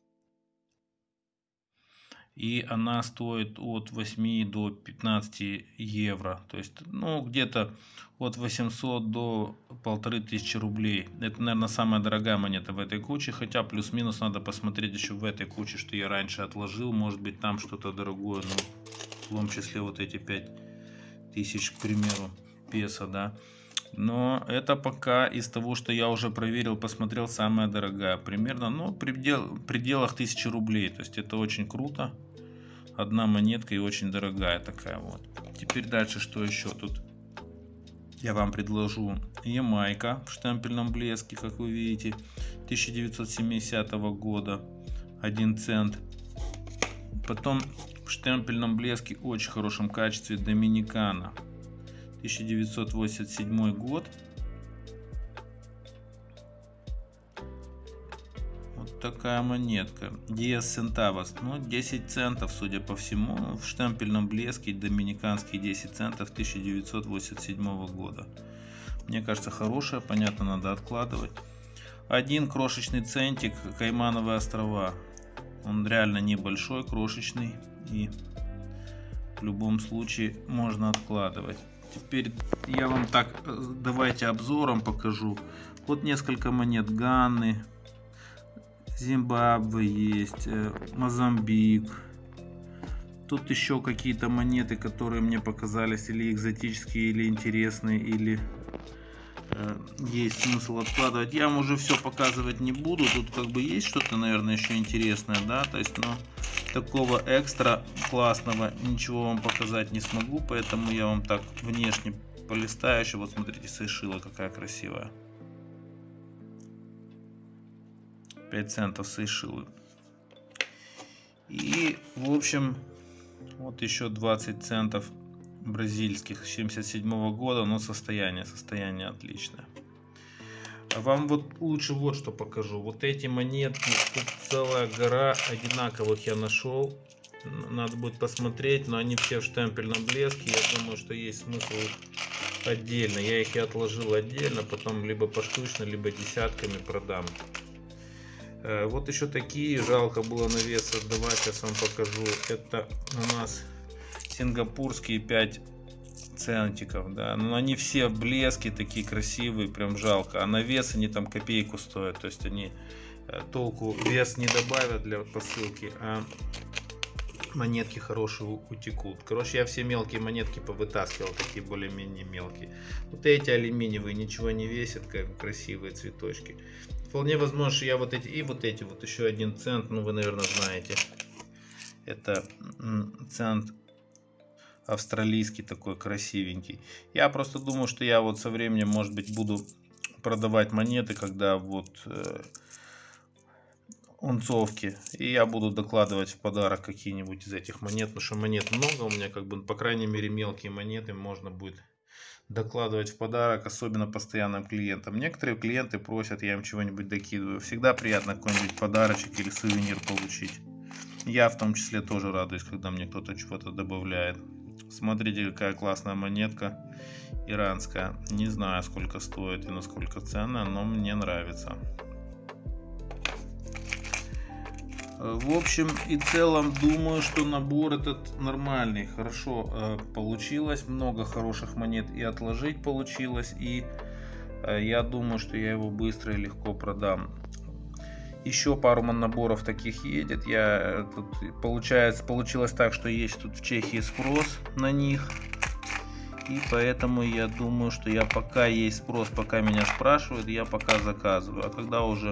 И она стоит от 8 до 15 евро. То есть, ну, где-то от 800 до 1500 рублей. Это, наверное, самая дорогая монета в этой куче. Хотя плюс-минус надо посмотреть еще в этой куче, что я раньше отложил. Может быть, там что-то дорогое. Ну, в том числе вот эти 5000, к примеру, песо, да. Но это пока из того, что я уже проверил, посмотрел, самая дорогая. Примерно, ну, в пределах 1000 рублей. То есть, это очень круто. Одна монетка и очень дорогая такая вот. Теперь дальше, что еще тут я вам предложу. Ямайка в штемпельном блеске, как вы видите, 1970 года, 1 цент. Потом в штемпельном блеске, очень хорошем качестве, Доминикана, 1987 год. Такая монетка. Диас Центавос. Ну, 10 центов, судя по всему. В штемпельном блеске доминиканский 10 центов 1987 года. Мне кажется, хорошая. Понятно, надо откладывать. 1 крошечный центик. Каймановые острова. Он реально небольшой, крошечный. И в любом случае можно откладывать. Теперь я вам так, давайте обзором покажу. Вот несколько монет Ганны. Зимбабве есть, Мозамбик. Тут еще какие-то монеты, которые мне показались или экзотические, или интересные, или есть смысл откладывать. Я вам уже все показывать не буду. Тут как бы есть что-то, наверное, еще интересное, да. То есть, но такого экстра классного ничего вам показать не смогу, поэтому я вам так внешне полистаю. Еще вот смотрите, Сейшела какая красивая. 5 центов Сейшелы. И, в общем, вот еще 20 центов бразильских 77 года, но состояние отличное. А вам вот лучше вот что покажу. Вот эти монетки, тут целая гора одинаковых я нашел. Надо будет посмотреть, но они все в штемпельном блеске. Я думаю, что есть смысл отдельно. Я их и отложил отдельно, потом либо поштучно, либо десятками продам. Вот еще такие, жалко было на вес отдавать, сейчас вам покажу. Это у нас сингапурские 5 центиков, да, но они все блески такие красивые, прям жалко, а на вес они там копейку стоят, то есть они толку вес не добавят для посылки, а монетки хорошие утекут. Короче, я все мелкие монетки повытаскивал, такие более-менее мелкие. Вот эти алюминиевые ничего не весят, как красивые цветочки. Вполне возможно, что я вот эти вот еще 1 цент, ну вы, наверное, знаете. Это цент австралийский такой красивенький. Я просто думаю, что я вот со временем, может быть, буду продавать монеты, когда вот унцовки, и я буду докладывать в подарок какие-нибудь из этих монет, потому что монет много у меня, как бы, по крайней мере, мелкие монеты можно будет докладывать в подарок, особенно постоянным клиентам. Некоторые клиенты просят, я им чего-нибудь докидываю. Всегда приятно какой-нибудь подарочек или сувенир получить. Я в том числе тоже радуюсь, когда мне кто-то чего-то добавляет. Смотрите, какая классная монетка иранская. Не знаю, сколько стоит и насколько ценная, но мне нравится. В общем и целом, думаю, что набор этот нормальный, хорошо получилось, много хороших монет и отложить получилось, и я думаю, что я его быстро и легко продам. Еще пару наборов таких едет. Получилось так, что есть тут в Чехии спрос на них, и поэтому я думаю, что я пока есть спрос, пока меня спрашивают, я пока заказываю, а когда уже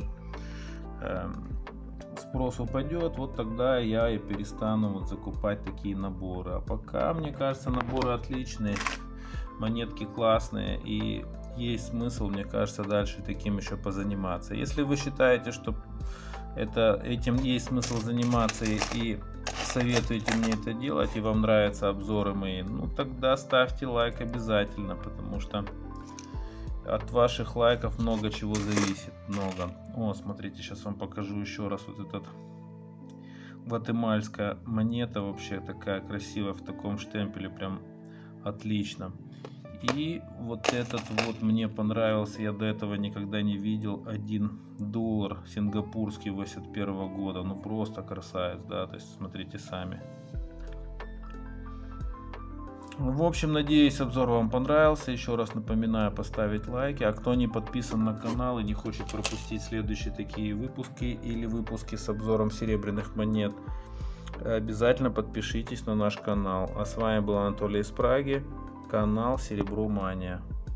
спрос упадет, вот тогда я и перестану вот закупать такие наборы. А пока, мне кажется, наборы отличные, монетки классные, и есть смысл, мне кажется, дальше таким еще позаниматься. Если вы считаете, что этим есть смысл заниматься и советуете мне это делать, и вам нравятся обзоры мои, ну тогда ставьте лайк обязательно, потому что от ваших лайков много чего зависит, много. О, смотрите, сейчас вам покажу еще раз вот этот гватемальская монета, вообще такая красивая, в таком штемпеле, прям отлично. И вот этот вот мне понравился, я до этого никогда не видел, $1 сингапурский 81 года, ну просто красавец, да, то есть смотрите сами. В общем, надеюсь, обзор вам понравился. Еще раз напоминаю поставить лайки. А кто не подписан на канал и не хочет пропустить следующие такие выпуски или выпуски с обзором серебряных монет, обязательно подпишитесь на наш канал. А с вами был Анатолий из Праги, канал Серебромания.